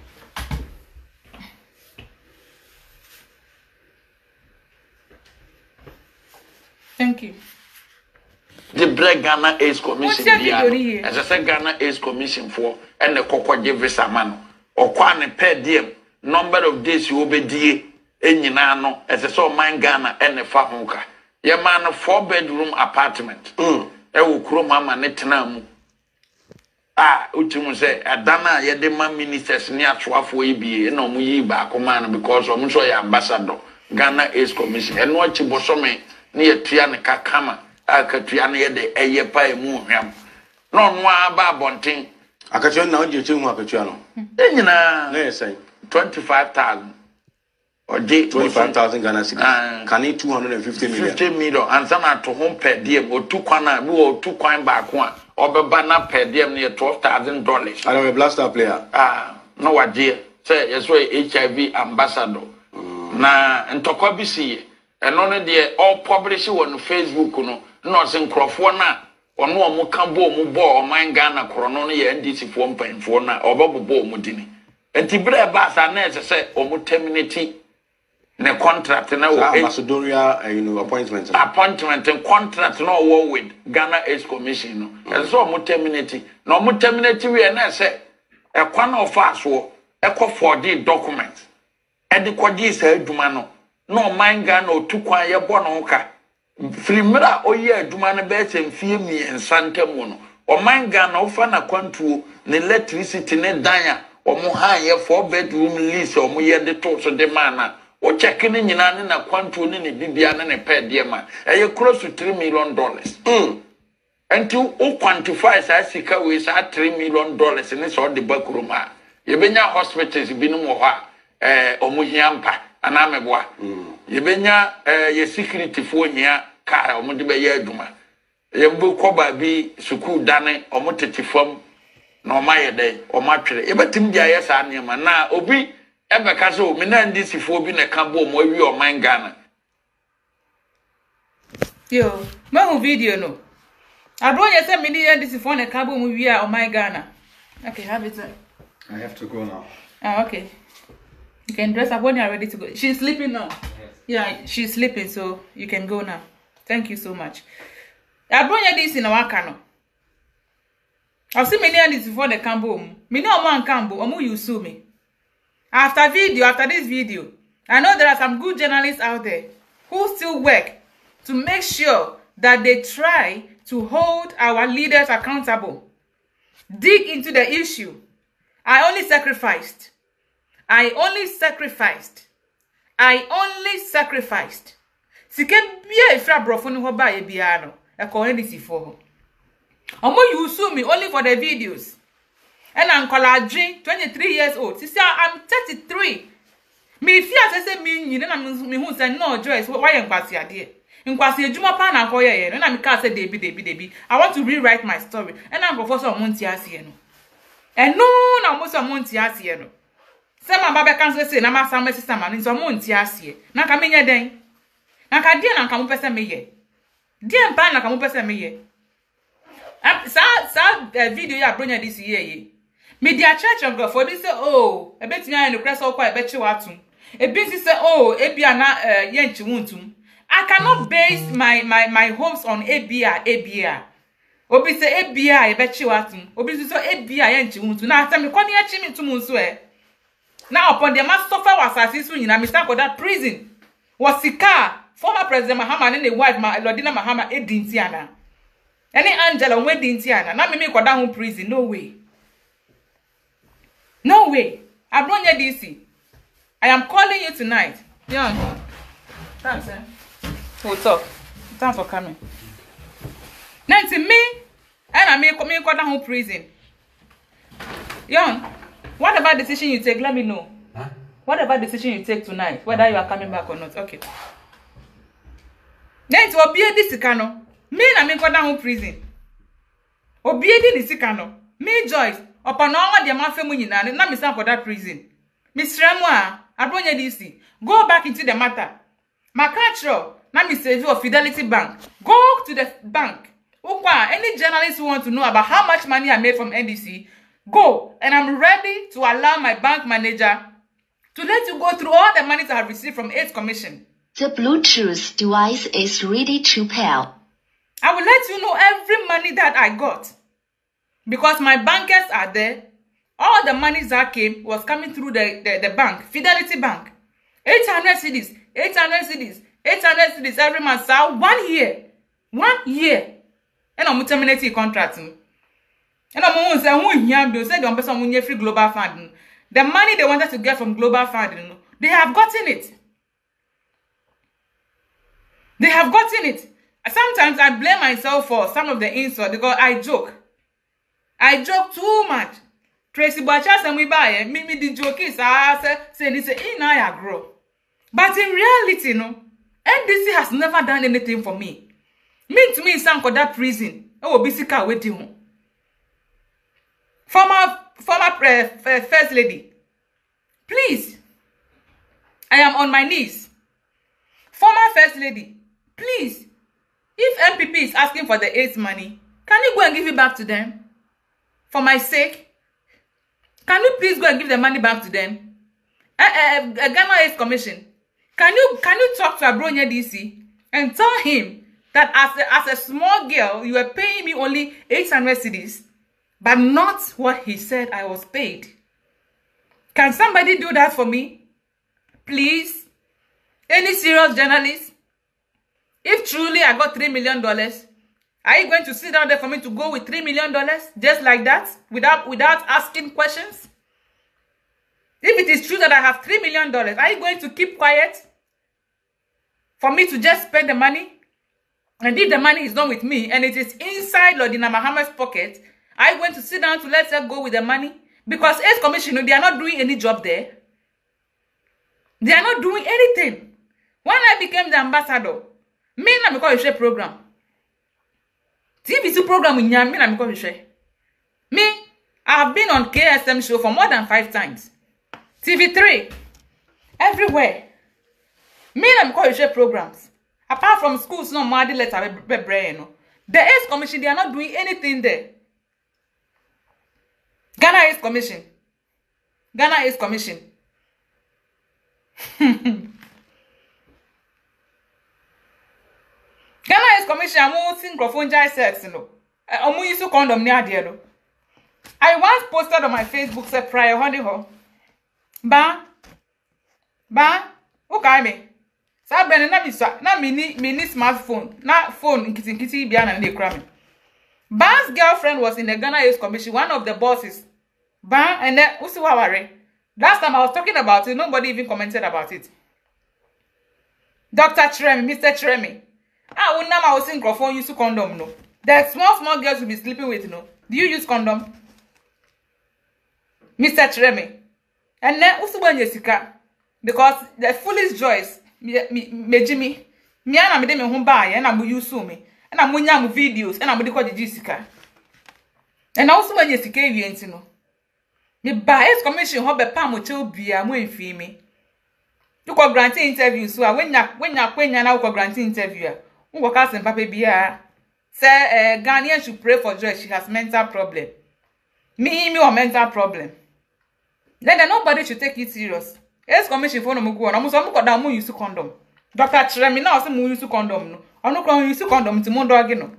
Thank you. The Black Ghana Ace Commission Biano, as I said, Ghana Ace Commission for and the Cocoa Visa man or Kwan per diem, number of days you will be dear, and Yinano, as I saw mine Ghana and the Famuka. Your man a 4-bedroom apartment. Ewu kuro mama netinamu. Uchimu say adana ye de man ministers ni atwafo ebi na omu yi ba akoma no because omu so ya ambassador Ghana Ace Commission. Eno achi bosome ni etua ne kakama akatua ne ye de eye pa emu hwam. No no aba abonten. Akatua na oje chehu akatua no. Enyina na yesai 25,000. Or 25,000 Ghana cedis. Can it 250 million? 50 million. And some are to home per diem or 2 kwana, or 2 coin back one. Or bana per diem near $12,000. I am a blaster player. No idea. Say, yes, we HIV ambassador. Na, and Tokobisi, and only the all publish on Facebook, no, sing Crawford na, or no more cambo, mubo, or mine Ghana, Corononi, and DC 1.4 na, or Bobo Mudini. And Tibre Bass and Ness say, or Muteminity. The contract now ambassadorial appointment and contract no war with Ghana Ace Commission and so muteminity no muteminity we na say e kwan of us wo e ko for the document e de kwadi sa aduma no man Ghana otu kwan ye bo no ka frimira oye aduma no be se mfie mi ensantemu no o man Ghana ofa na kwantuo ne electricity ne danya o mo han ye 4-bedroom lease o mo ye de to so de mana o checking in na kwantu ni ne bibia na ne per diem a close to $3 million. Until o quantify sa sika we sa $3 million ni so de bakuruma ye benya hospitals binum wo ha omuhia mpa ana meboa yebenya ye security fo nyia ka omode be ye aduma yembo koba bi sukuu dane omotetifam na omaye dey omatwere yebetim dia ye sa ne ma na obi ebeka so me na ndisi fo bi na ka bo mo awi oman Ghana yo ma video no abroye say me ni ndisi fo na ka bo mo wi a oman Ghana. Okay, have it. I have to go now. Ah, okay. You can dress up when you're ready to go. She's sleeping now. Yeah, she's sleeping, so you can go now. Thank you so much. I brought you this in our cano. I've seen many of this before they come home. Me no one come home. Omu you sue me. After this video, I know there are some good journalists out there who still work to make sure that they try to hold our leaders accountable. Dig into the issue. I only sacrificed. Sike bia ifra brofo ni ho ba ye bia no. E ko any sifo ho. Omo you sue me only for the videos. And I'm Adwin, 23 years old. Sister, I'm 33. Me fear say me nyine na me hu say no Joyce why enkwasi ade. Nkwasi ejuma pa na koye ye. Na me ka say debi. I want to rewrite my story. And I'm go for some monti ase no. And no na mo some monti ase no. Say my baba can say na ma sam sister man so monti ase. Na ka menye den. Na ka die na ka mo pese me ye. Die mpa na ka mo pese me ye. Sa video ya bronya this year ye. Media church of God for this say oh, e betimi an no kresa okwa e bechi watum. E bin say oh, e bia na yenchi wuntum. I cannot base my hopes on ABR. Obi say ABR e bechi watum. Obi say ABR yenchi wuntum. Na atam me kwani achi mi tum nso e. Now upon the mass suffer was assassin nyina Mr. Koda prison. Was sika former president Mahama and the wife Lordina Mahama edintiana. Any Angela when dintiana. Na me koda home prison no way. No way. I brought you DC. I am calling you tonight. Yeah. Thanks, eh? We'll talk. Thanks for coming. Now to me, and I may come home prison. Young, whatever decision you take, let me know. Huh? Whatever decision you take tonight, whether you are coming back or not. Okay. Then to obey this cano. Me na me go home prison. Obey this cano. Me Joyce. Upon all the man family na me stand for that prison. Mr. Ramwa, Abronya DC, go back into the matter. Makatro, na me save you of Fidelity Bank. Go to the bank. Ukwa, any journalist who want to know about how much money I made from NDC, go. And I'm ready to allow my bank manager to let you go through all the money I have received from AIDS Commission. The Bluetooth device is ready to pair. I will let you know every money that I got. Because my bankers are there. All the money that came was coming through the bank, Fidelity Bank. 800 cedis, 800 cedis, 800 cedis every month. So 1 year. 1 year. And I'm terminating contract. And I'm saying, free global fund. The money they wanted to get from global fund, they have gotten it. They have gotten it. Sometimes I blame myself for some of the insults because I joke. I joke too much. Tracy Bachas and we buy me the joke is say this in I grow. But in reality, no, NDC has never done anything for me. Me to me, some that prison. Oh, basically waiting. Former first lady, please. I am on my knees. Former first lady, please. If MPP is asking for the AIDS money, can you go and give it back to them? For my sake, can you please go and give the money back to them? Ghana AIDS Commission, can you talk to Abronya DC and tell him that as a small girl you were paying me only 800 cedis, but not what he said I was paid? Can somebody do that for me, please? Any serious journalist? If truly I got $3 million. Are you going to sit down there for me to go with $3 million just like that without asking questions? If it is true that I have $3 million, are you going to keep quiet for me to just spend the money? And if the money is not with me and it is inside Lordina Mahama's pocket, are you going to sit down to let her go with the money? Because AIDS Commission, they are not doing any job there. They are not doing anything. When I became the ambassador, me na me call share program. TVC program in me na me call share. Me, I have been on KSM show for more than 5 times. TV3, everywhere. Me na me call share programs. Apart from schools, no madi letter brain. The AIDS Commission, they are not doing anything there. Ghana AIDS Commission. Ghana AIDS Commission. Ghana AIDS Commission, I'm using microphone sex, you know. I'm using condom near there. I once posted on my Facebook, said prior honey ho. Ba, okay me. Sa brand na mini smartphone, na phone nkiti bia na dey cram. Ba's girlfriend was in the Ghana AIDS Commission, one of the bosses. Ba, and then usi wa ware. Last time I was talking about it, nobody even commented about it. Dr. Chiremi, Mr. Chiremi. I was in microphone use condom no. The small girls will be sleeping with no. Do you use condom? Mr. Chiremi. And then usi wa nyesika. Because the foolish joys me Jimmy. Me ana me de me ho ba ye na mo use me. Na mo nya mo videos na mo de ko Jessica. And na usi wa nyesika ewie nti no. Me ba AIDS Commission ho be pa mo che obia mo enfi me. You go grant interview so when ya na go grant interview who go cast papa bia say Ghanaian should pray for joy, she has mental problem. Me or mental problem. Then nobody should take it serious. AIDS Commission for no mo go no so mo down mo use condom. Dr. Chiremi now say mo use condom no. Ono ko use condom ti mo dog no.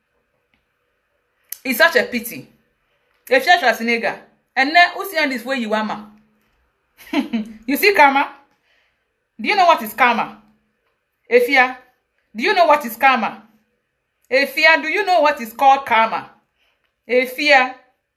It's such a pity. If you are Senegal and then who see this way you ama. You see karma? Do you know what is karma? Efia, do you know what is karma? Efia, do you know what is called karma? Efia.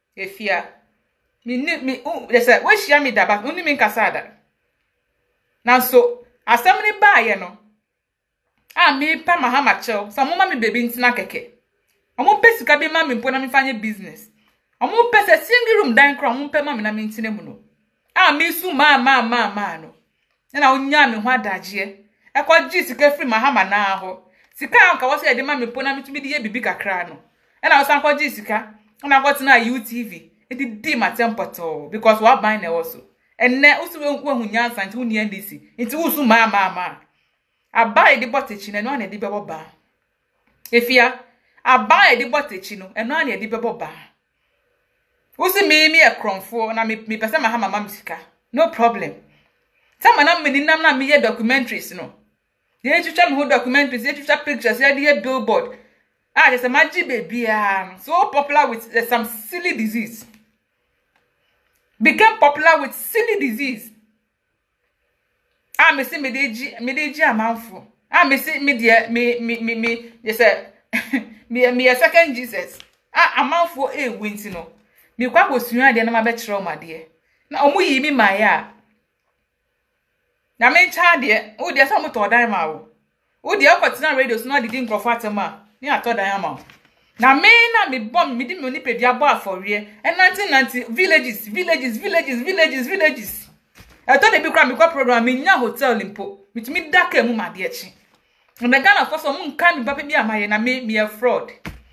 They said, where she me da back? Only mean kasada. Now so, assembly ba ye no. Me pa mahama chow. So mama mi baby ntina keke. Omo pesi ka be mama mpo na mi fanye business. Omo pesi single room dan kra omo pe mama na mi ntine mu no. Me su ma no. Na onya me ho adaje e kwa ji sika free mahama na ho sika anka wo se e de ma me po na me tumi de ye bibi kakra no e na wo san kwa ji sika na kwa tina UTV e di ma tempoto because wa ban na wo so enne usu we hu nyansa nti hu ni NDC nti usu ma abai de botechi na no na de bebo ba efia abai de botechi no eno na de bebo ba usu me e kronfo na me pese mahama mam sika no problem. Some na me dinam na me documentaries no. They chucha me documentaries, they chucha pictures, they billboard. There's a magic baby so popular with some silly disease. Became popular with silly disease. Me say me deji amanfo. Me say me dia me they say me a second Jesus. Amanfo winti no. Me kwa kosua de na ma be kire o ma de. Na omu yi mi ma ya. Na me cha de, o de some to dan ma wo. O de akotina radio so na de din crofo atema. Ni ato dan ma. Na me bom me di me oni pedua bo afore. And 1990 villages. I thought they be cry me kwa program me nya hotel limpo. Mitumi daka mu ma de echi. And the Ghana for some nka me papa bi amaye na me a fraud.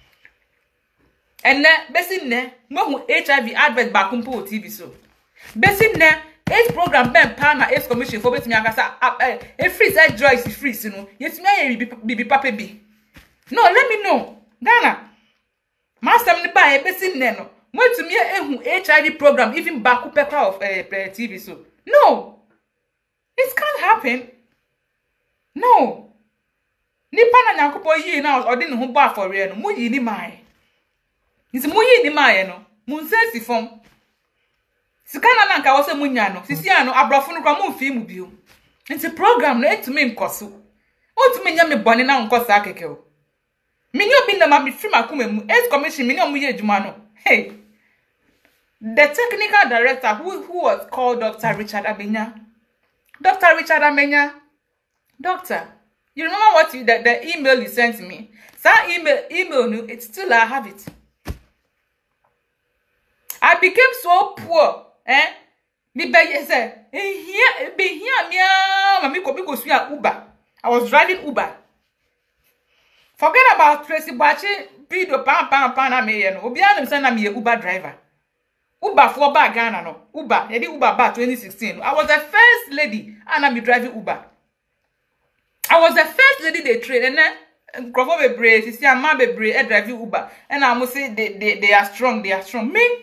And besi ne mo hu HIV advert ba kumpo TV so. Besi ne AIDS program ben pa na AIDS Commission for betimi akasa free side drugs is free no. Yetimi aye bibi papa bi. No, let me know. Ghana. Master me ba e besi ne no. Mo tumi ehu HIV program even back up of TV so. No. It can't happen. No. Nipa na nyakopo yi na odi ne ho ba for real no. Mo yi ni mai. Nti mo yi ni mai no. Mo nsensi fom. Sikana na nka wo se munya no. Sisi ano abrofo no kwa mo mfi mu bio. Nti program no etumi nkoso. Otumi nya me bone na nkoso akeke o. Mini obi na ma me free makoma mu. AIDS Commission mini omu ye adwuma no. Hey. The technical director who was called Dr. Richard Amenya. Dr. Richard Amenya. Doctor, you remember what the email you sent to me? That email no, it's still I have it. I became so poor, Me be say, here be here meow, mami ko because we are Uber. I was driving Uber. Forget about Tracy Bachi, video pan na me no. Obi anem say na me Uber driver. Uber for bag Ghana no. Uber, yedi Uber back 2016. I was the first lady and I'm driving Uber. I was the first lady they train and then Crofo be brave, you see a man be brave driving Uber. And I must say they are strong, they are strong. Me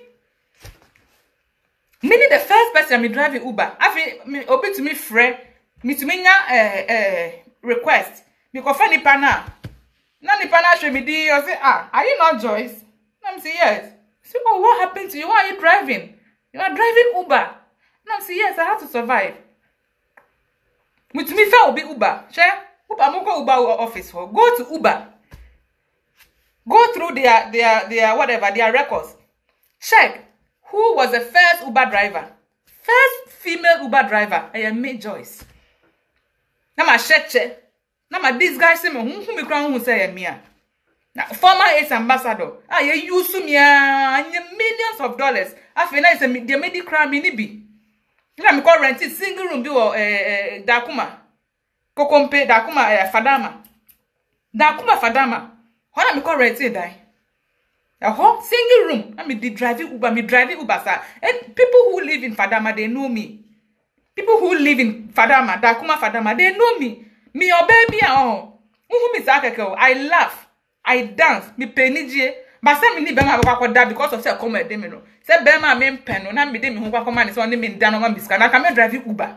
the first person me driving Uber. I feel me open to me friend, me to me request. Me ko fa nipa na. Na nipa na show me di or say are you not Joyce? I'm say yes. Say oh what happened to you? Why are you driving? You are driving Uber. And I'm say yes, I have to survive. Me to me fa obi Uber. Share Uber mo go Uber office for. Go to Uber. Go through their whatever, their records. Check who was the first Uber driver. First female Uber driver. I am May Joyce. Now my check. Now my this guy say me who me crown who say me. Now former ace ambassador. Ah you use me millions of dollars. I feel like say me the medical crime me be. Now me call rent single room bi or Dakuma. Kokompe Dakuma Fadama. Dakuma Fadama. How me call rent die? A whole single room. I mean, driving Uber, sir. And people who live in Fadama, they know me. People who live in Fadama, Dakuma Fadama, they know me. Me your baby, I laugh, I dance, me penije. But some me bema kwa da because of say come dem no. Say bema me pen no na me dem ho kwa come so me dan no biska. Na come driving Uber.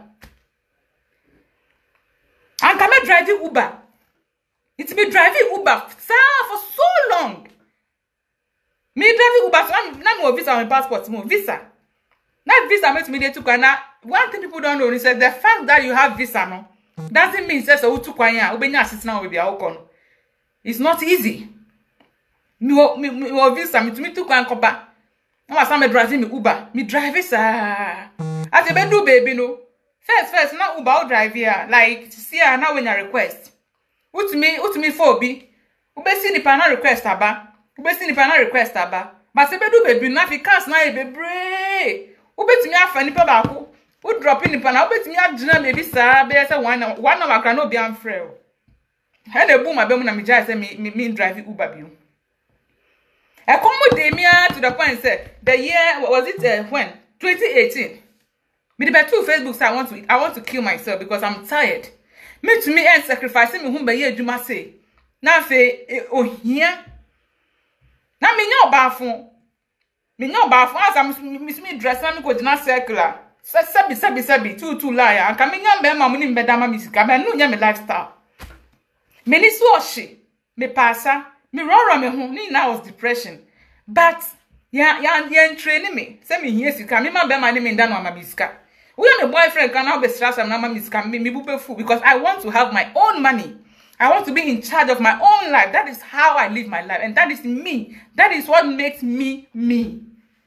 And come driving Uber. It's me driving Uber sir for so long. Me driving Uber so na me visa on my passport mo visa. That visa makes me dey to Ghana. One thing people don't know is that the fact that you have visa no doesn't mean say so to kwanya obenya assistant we be akọ no. It's not easy. Me visa me to me to kwan koba. Na wasa me driving me Uber. Me drive sir. As you do baby no. First na Uber drive here like see na when your request. Utumi for obi. Ubesi ni pana request aba. But se be do baby na fi cars na e bebre. Ubetumi afa ni pa ba ko. U drop in pa na ubetumi agina baby sir be say one hour kra no bi amfre o. He na bu ma be mu na me jai say me drive Uber bi. E come dey me to the point say the year was it when 2018. Me the two Facebook say I want to kill myself because I'm tired. Me to me and sacrificing me who be ye adwuma say. Na fe ohia. Na me nya obafun as am me dress na me ko dina circular. Sabi two liar. And come nya be ma mo ni mbeda ma misika be no nya me lifestyle. Me ni so ohye. Me pasa, me rora me ho ni na was depression. But ya training me. Say me here sika me ma be ma ni me nda no ma misika. We are my boyfriend can now be stressed and now me fool because I want to have my own money. I want to be in charge of my own life. That is how I live my life. And that is me. That is what makes me me.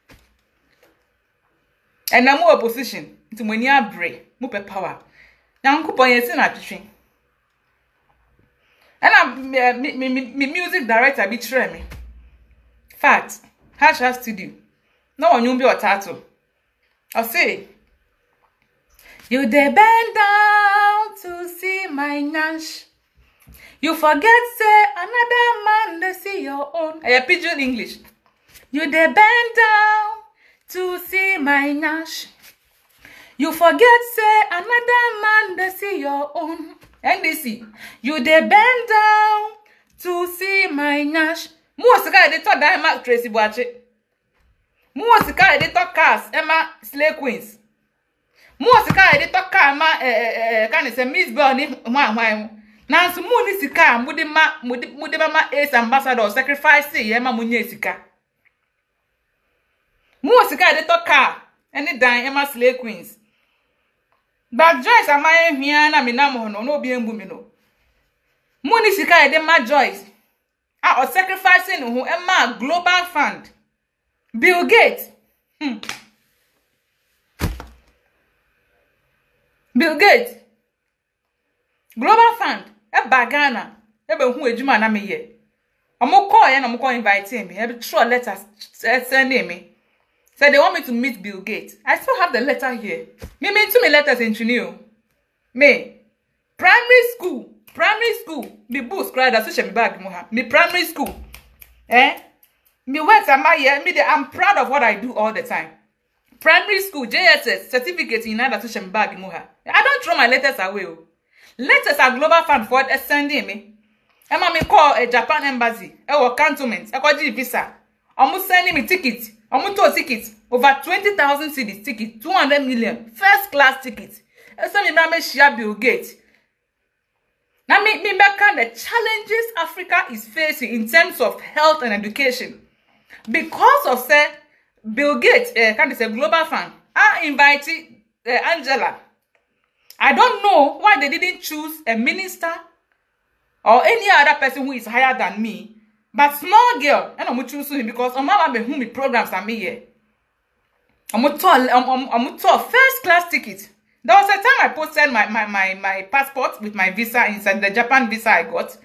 And I'm more opposition to when you are brave, more power. Now I'm going to and I'm me music director betray me. Fact, Harsha Studio. No one will be a tattoo. I'll say. You dey bend down to see my nash. You forget say another man they see your own. I pidgin English. You dey bend down to see my nash. You forget say another man they see your own. NDC. You dey bend down to see my nash. Muosika dey talk that Emma Tracy Boache. Muosika dey talk cars Emma Slay Queens. Muosika dey talk car ma can say Miss Bonnie hwan. Nanso mu ni sika mude ma ace ambassador sacrifice ye ma munye sika. Muosika dey talk car any dan Emma Slay Queens. But Joyce amaye hia na me nam ho no obi embu mi no. Mu ni sika dey ma Joyce. Or sacrificing who Emma Global Fund. Bill Gates. Bill Gates. Global Fund. E bagana. E be hu ejuma na me ye. Omo call ye na mo call invite me. E be throw letters send me. So they want me to meet Bill Gates. I still have the letter here. Me to me letters in Chineo. Me primary school. Me boost cried as social me bag moha. Me primary school. Me works am I me I'm proud of what I do all the time. Primary school, JSS, certificate in that social me bag moha. I don't throw my letters away. Letters are global fund for sending me. Emma me call a Japan embassy. Or cantonment. I got visa. Almost sending me tickets. Almost tickets. Over 20,000 cedis ticket. 200 million. First class tickets. So me share Bill Gates. Now me back the challenges Africa is facing in terms of health and education. Because of say Bill Gates, kind of say global fund. I invited Angela. I don't know why they didn't choose a minister or any other person who is higher than me. But small girl, and I'm choosing him because I'm not who me programs are me here. I'm first class ticket. There was a time I posted my passport with my visa inside the Japan visa I got.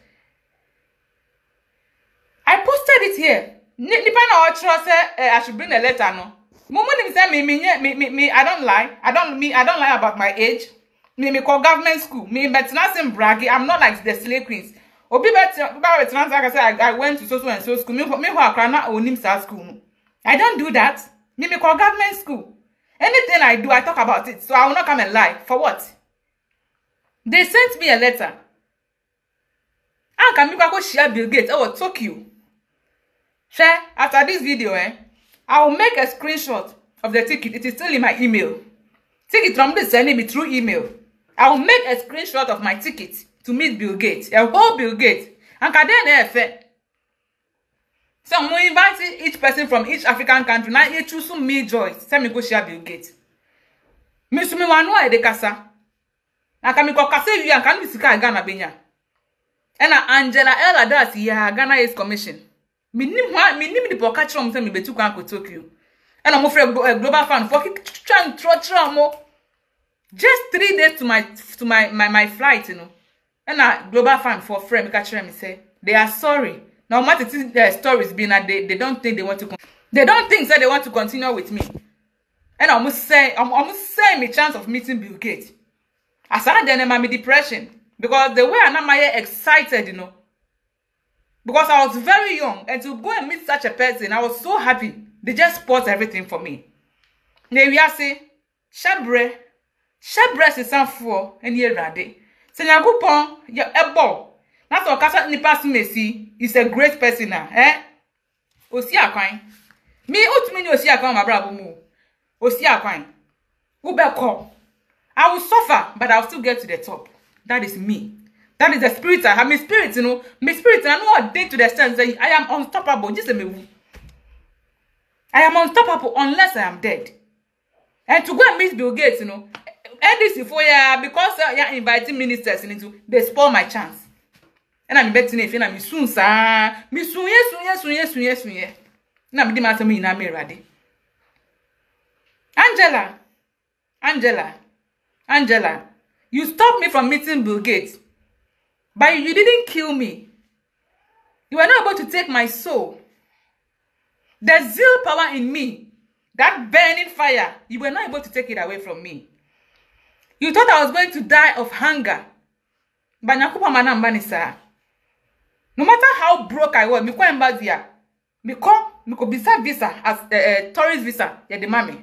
I posted it here. I should bring a letter no. Moment say me I don't lie. I don't lie about my age. Me call government school. Me but nothing braggy. I'm not like the slave queens. Obi I went to so and so school. Me who are not onim school. I don't do that. Me call government school. Anything I do, I talk about it. So I will not come and lie. For what? They sent me a letter. And can you go share Bill Gates? I will talk you. Share after this video, I will make a screenshot of the ticket. It is still in my email. Ticket from this sending me through email. I will make a screenshot of my ticket to meet Bill Gates. A whole Bill Gates. And can then so I'm inviting each person from each African country. Now you choose me joy. Send me go share Bill Gates. Me sumi wanwa e de kasa. Na kami ko kasa wi an kan bisika Ghana benya. Ena Angela Ella das ya Ghana is commission. Me nim the pocket from say me betu kan ko Tokyo. Ena mo free global fund for try mo. Just 3 days to my flight, you know. Ena global fund for free me catch me say they are sorry. Now, what it is their stories being that they don't think they want to. They don't think that they want to continue with me. And I almost say me chance of meeting Bill Gates. I started then my depression because the way I'm not excited, you know. Because I was very young and to go and meet such a person, I was so happy. They just paused everything for me. They will say, Shabre is some for and ye rade. Senyagupon, ya ebo. That's what Kasa Nipas Messi is a great person now, Osia Quine. Me ultimately Osia Quine, my brother Mu. Osia Quine. Ubeko. I will suffer, but I'll still get to the top. That is me. That is the spirit I have. My spirit, you know. My spirit, I know a day to the extent that I am unstoppable. Just a me. I am unstoppable unless I am dead. And to go and meet Bill Gates, you know. And this is for because you're inviting ministers into, they spoil my chance. And I'm betting if I'm soon, sir. Me soon, yes. Na be matter me na me ready. Angela, you stopped me from meeting Bill Gates, but you didn't kill me. You were not able to take my soul. The zeal power in me, that burning fire, you were not able to take it away from me. You thought I was going to die of hunger, but Nyakupa manambani sir. No matter how broke I was, me ko embazia. Me ko visa as a tourist visa, ya the mommy.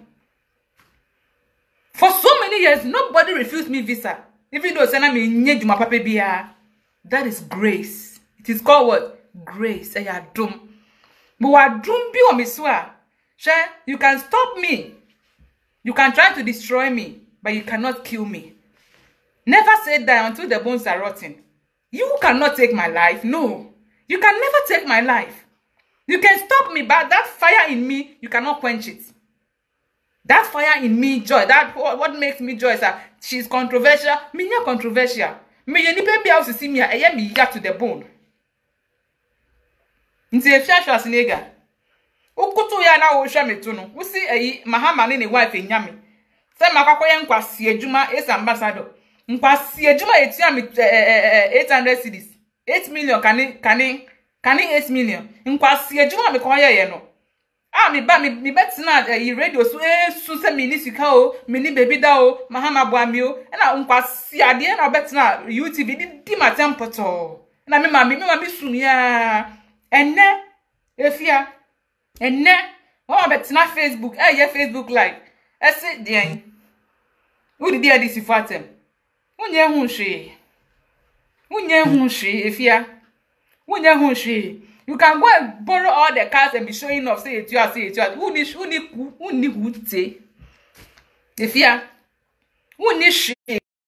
For so many years, nobody refused me visa. Even though sena me nye juma pape biya. That is grace. It is called what? Grace. Ya dum. But wa dum bi o me swa. You can stop me. You can try to destroy me, but you cannot kill me. Never say die until the bones are rotten. You cannot take my life. No. You can never take my life. You can stop me, but that fire in me, you cannot quench it. That fire in me, joy. That what makes me joy is that she's controversial. Me not controversial. Me you need be able to see me. I am me to the bone. Nti efia Schwarzenegger. Ukutu ya na wo hwa metu no. Wo si Mahama ne wife enyame. Se makwakoye nkwasi adwuma is ambassador. Nkwasi adwuma etua me 800 cedis. 8 million kani 8 million. Nkwasi adwuma me ko ye no. Ah, me bet na radio so say me ni sika o, me ni baby da o, mahama boami o. E na nkwasi ade na bet na YouTube di matem poto. Na me mami sunu ya. Enne efia. Enne o bet na Facebook, ye Facebook live. E se den. Who did hear this fatem? Unye hu hwe. Unye hu hwe efia. Unye hu hwe. You can go and borrow all the cars and be showing off. Say it you are. Who need who say? If ya, who need shit?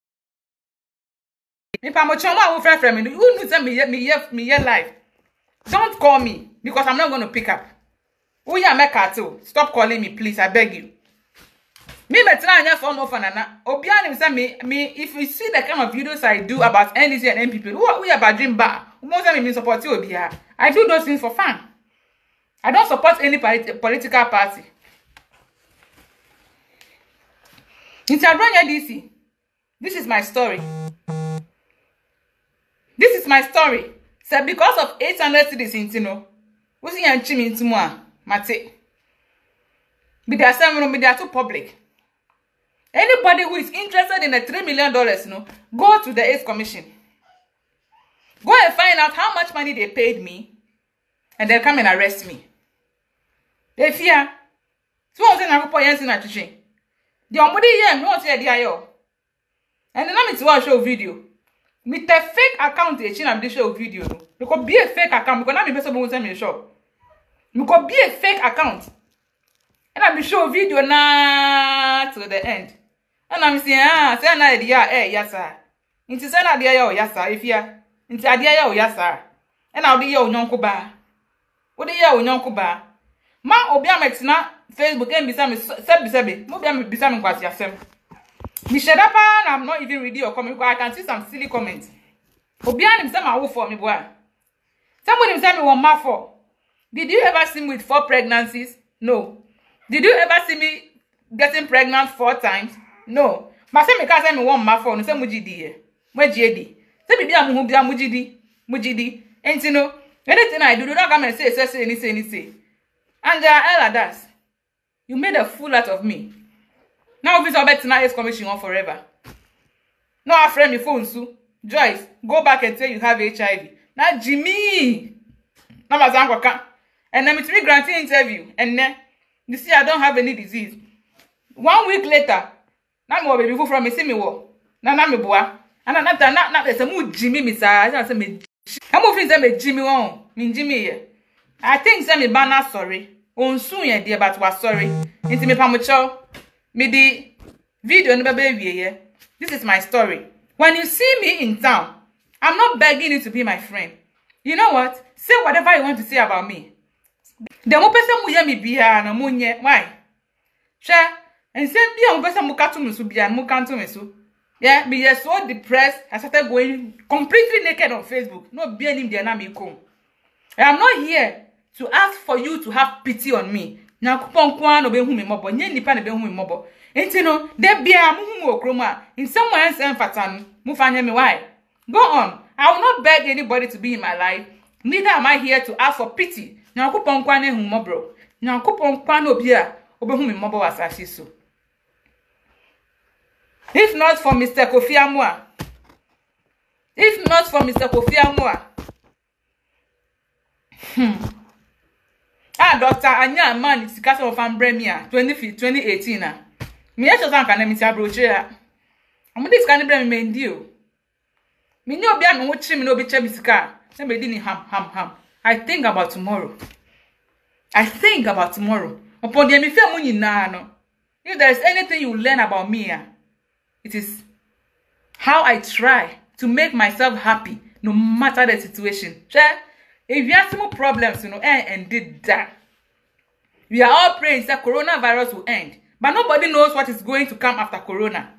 If I'm a chama, who friend me? Who needs me life? Don't call me because I'm not going to pick up. Who ya make cartel? Stop calling me, please. I beg you. Me betra anya form of anana. Obiani say me. If you see the kind of videos I do about NDC and MPP, who about dream bar? Who most me support you obia? I do those things for fun. I don't support any political party. In Tabronya DC, this is my story. This is my story. So because of 800 citizens, you know, who's in chimney into moi, mate. But they are too public. Anybody who is interested in the $3 million, you know, go to the AIDS Commission. Go and find out how much money they paid me, and they'll come and arrest me. They fear. So I was saying, I go Yancy na chichi. The omudi here, no one say the ayo. And then I'm to watch show video. With the fake account, they change the show video. Because be a fake account. Because I'm person who send me a show. Because be a fake account. And I'm show video na to the end. And I'm saying, say na the yes sir. Into say na the yes sir. If ya. Nti ade aya o yasa e na odi ye onyonko ba odi ye onyonko ba ma obi ametina Facebook and bisa me sebi mo bia me bisa me kwasi asem mi sheda pa and I'm not even reading your comment because I can see some silly comments obi anim say ma wo for me boy somebody say me one ma for. Did you ever see me with 4 pregnancies? No. Did you ever see me getting pregnant 4 times? No. Ma say me ka say me one ma for no say mujidi ye mujidi. Say bibi amu bia mujidi. And you know, anything I do not come and say anything. And Ella, you made a fool out of me. Now if it's about tonight's commission on forever. No, I friend me phone so. Joyce, go back and say you have HIV. Now Jimmy. Now my and then it's me granting interview. And then you see I don't have any disease. 1 week later, now my baby from me see me wo. Now me boa. And not there's a mood Jimmy Miss I say me. I'm moving them a Jimmy won. Mean Jimmy. I think say me banner sorry. On soon ye dear but was sorry. Into me pamucho. Me the video never baby. This is my story. When you see me in town, I'm not begging you to be my friend. You know what? Say whatever you want to say about me. The more person mu ye me bia na munye. Why? Share and say bia mo person mu katu mu so bia mu kanto me so. Yeah, me is so depressed. I started going completely naked on Facebook. No be any there na me come. I am not here to ask for you to have pity on me. Na kupon kwa no be hu me mobo. Nye nipa na be hu me mobo. Enti no, de bia mu hu mo kroma. In someone else enfatan, mu fanya me why? Go on. I will not beg anybody to be in my life. Neither am I here to ask for pity. Na kupon kwa ne hu mo bro. Na kupon kwa no bia obe hu me mobo wasashi so. If not for Mr. Kofi Amwa. Doctor Anya man is cast of Ambremia 2018 na. Me just can me tia brochure. I'm this can bring me ndio. Me no bia no chi me no be che bisika. Say me di ni ham. I think about tomorrow. Upon the me fe mu nyina no. If there is anything you learn about me, it is how I try to make myself happy no matter the situation. If you have some problems, you know, and did that. We are all praying that coronavirus will end. But nobody knows what is going to come after corona.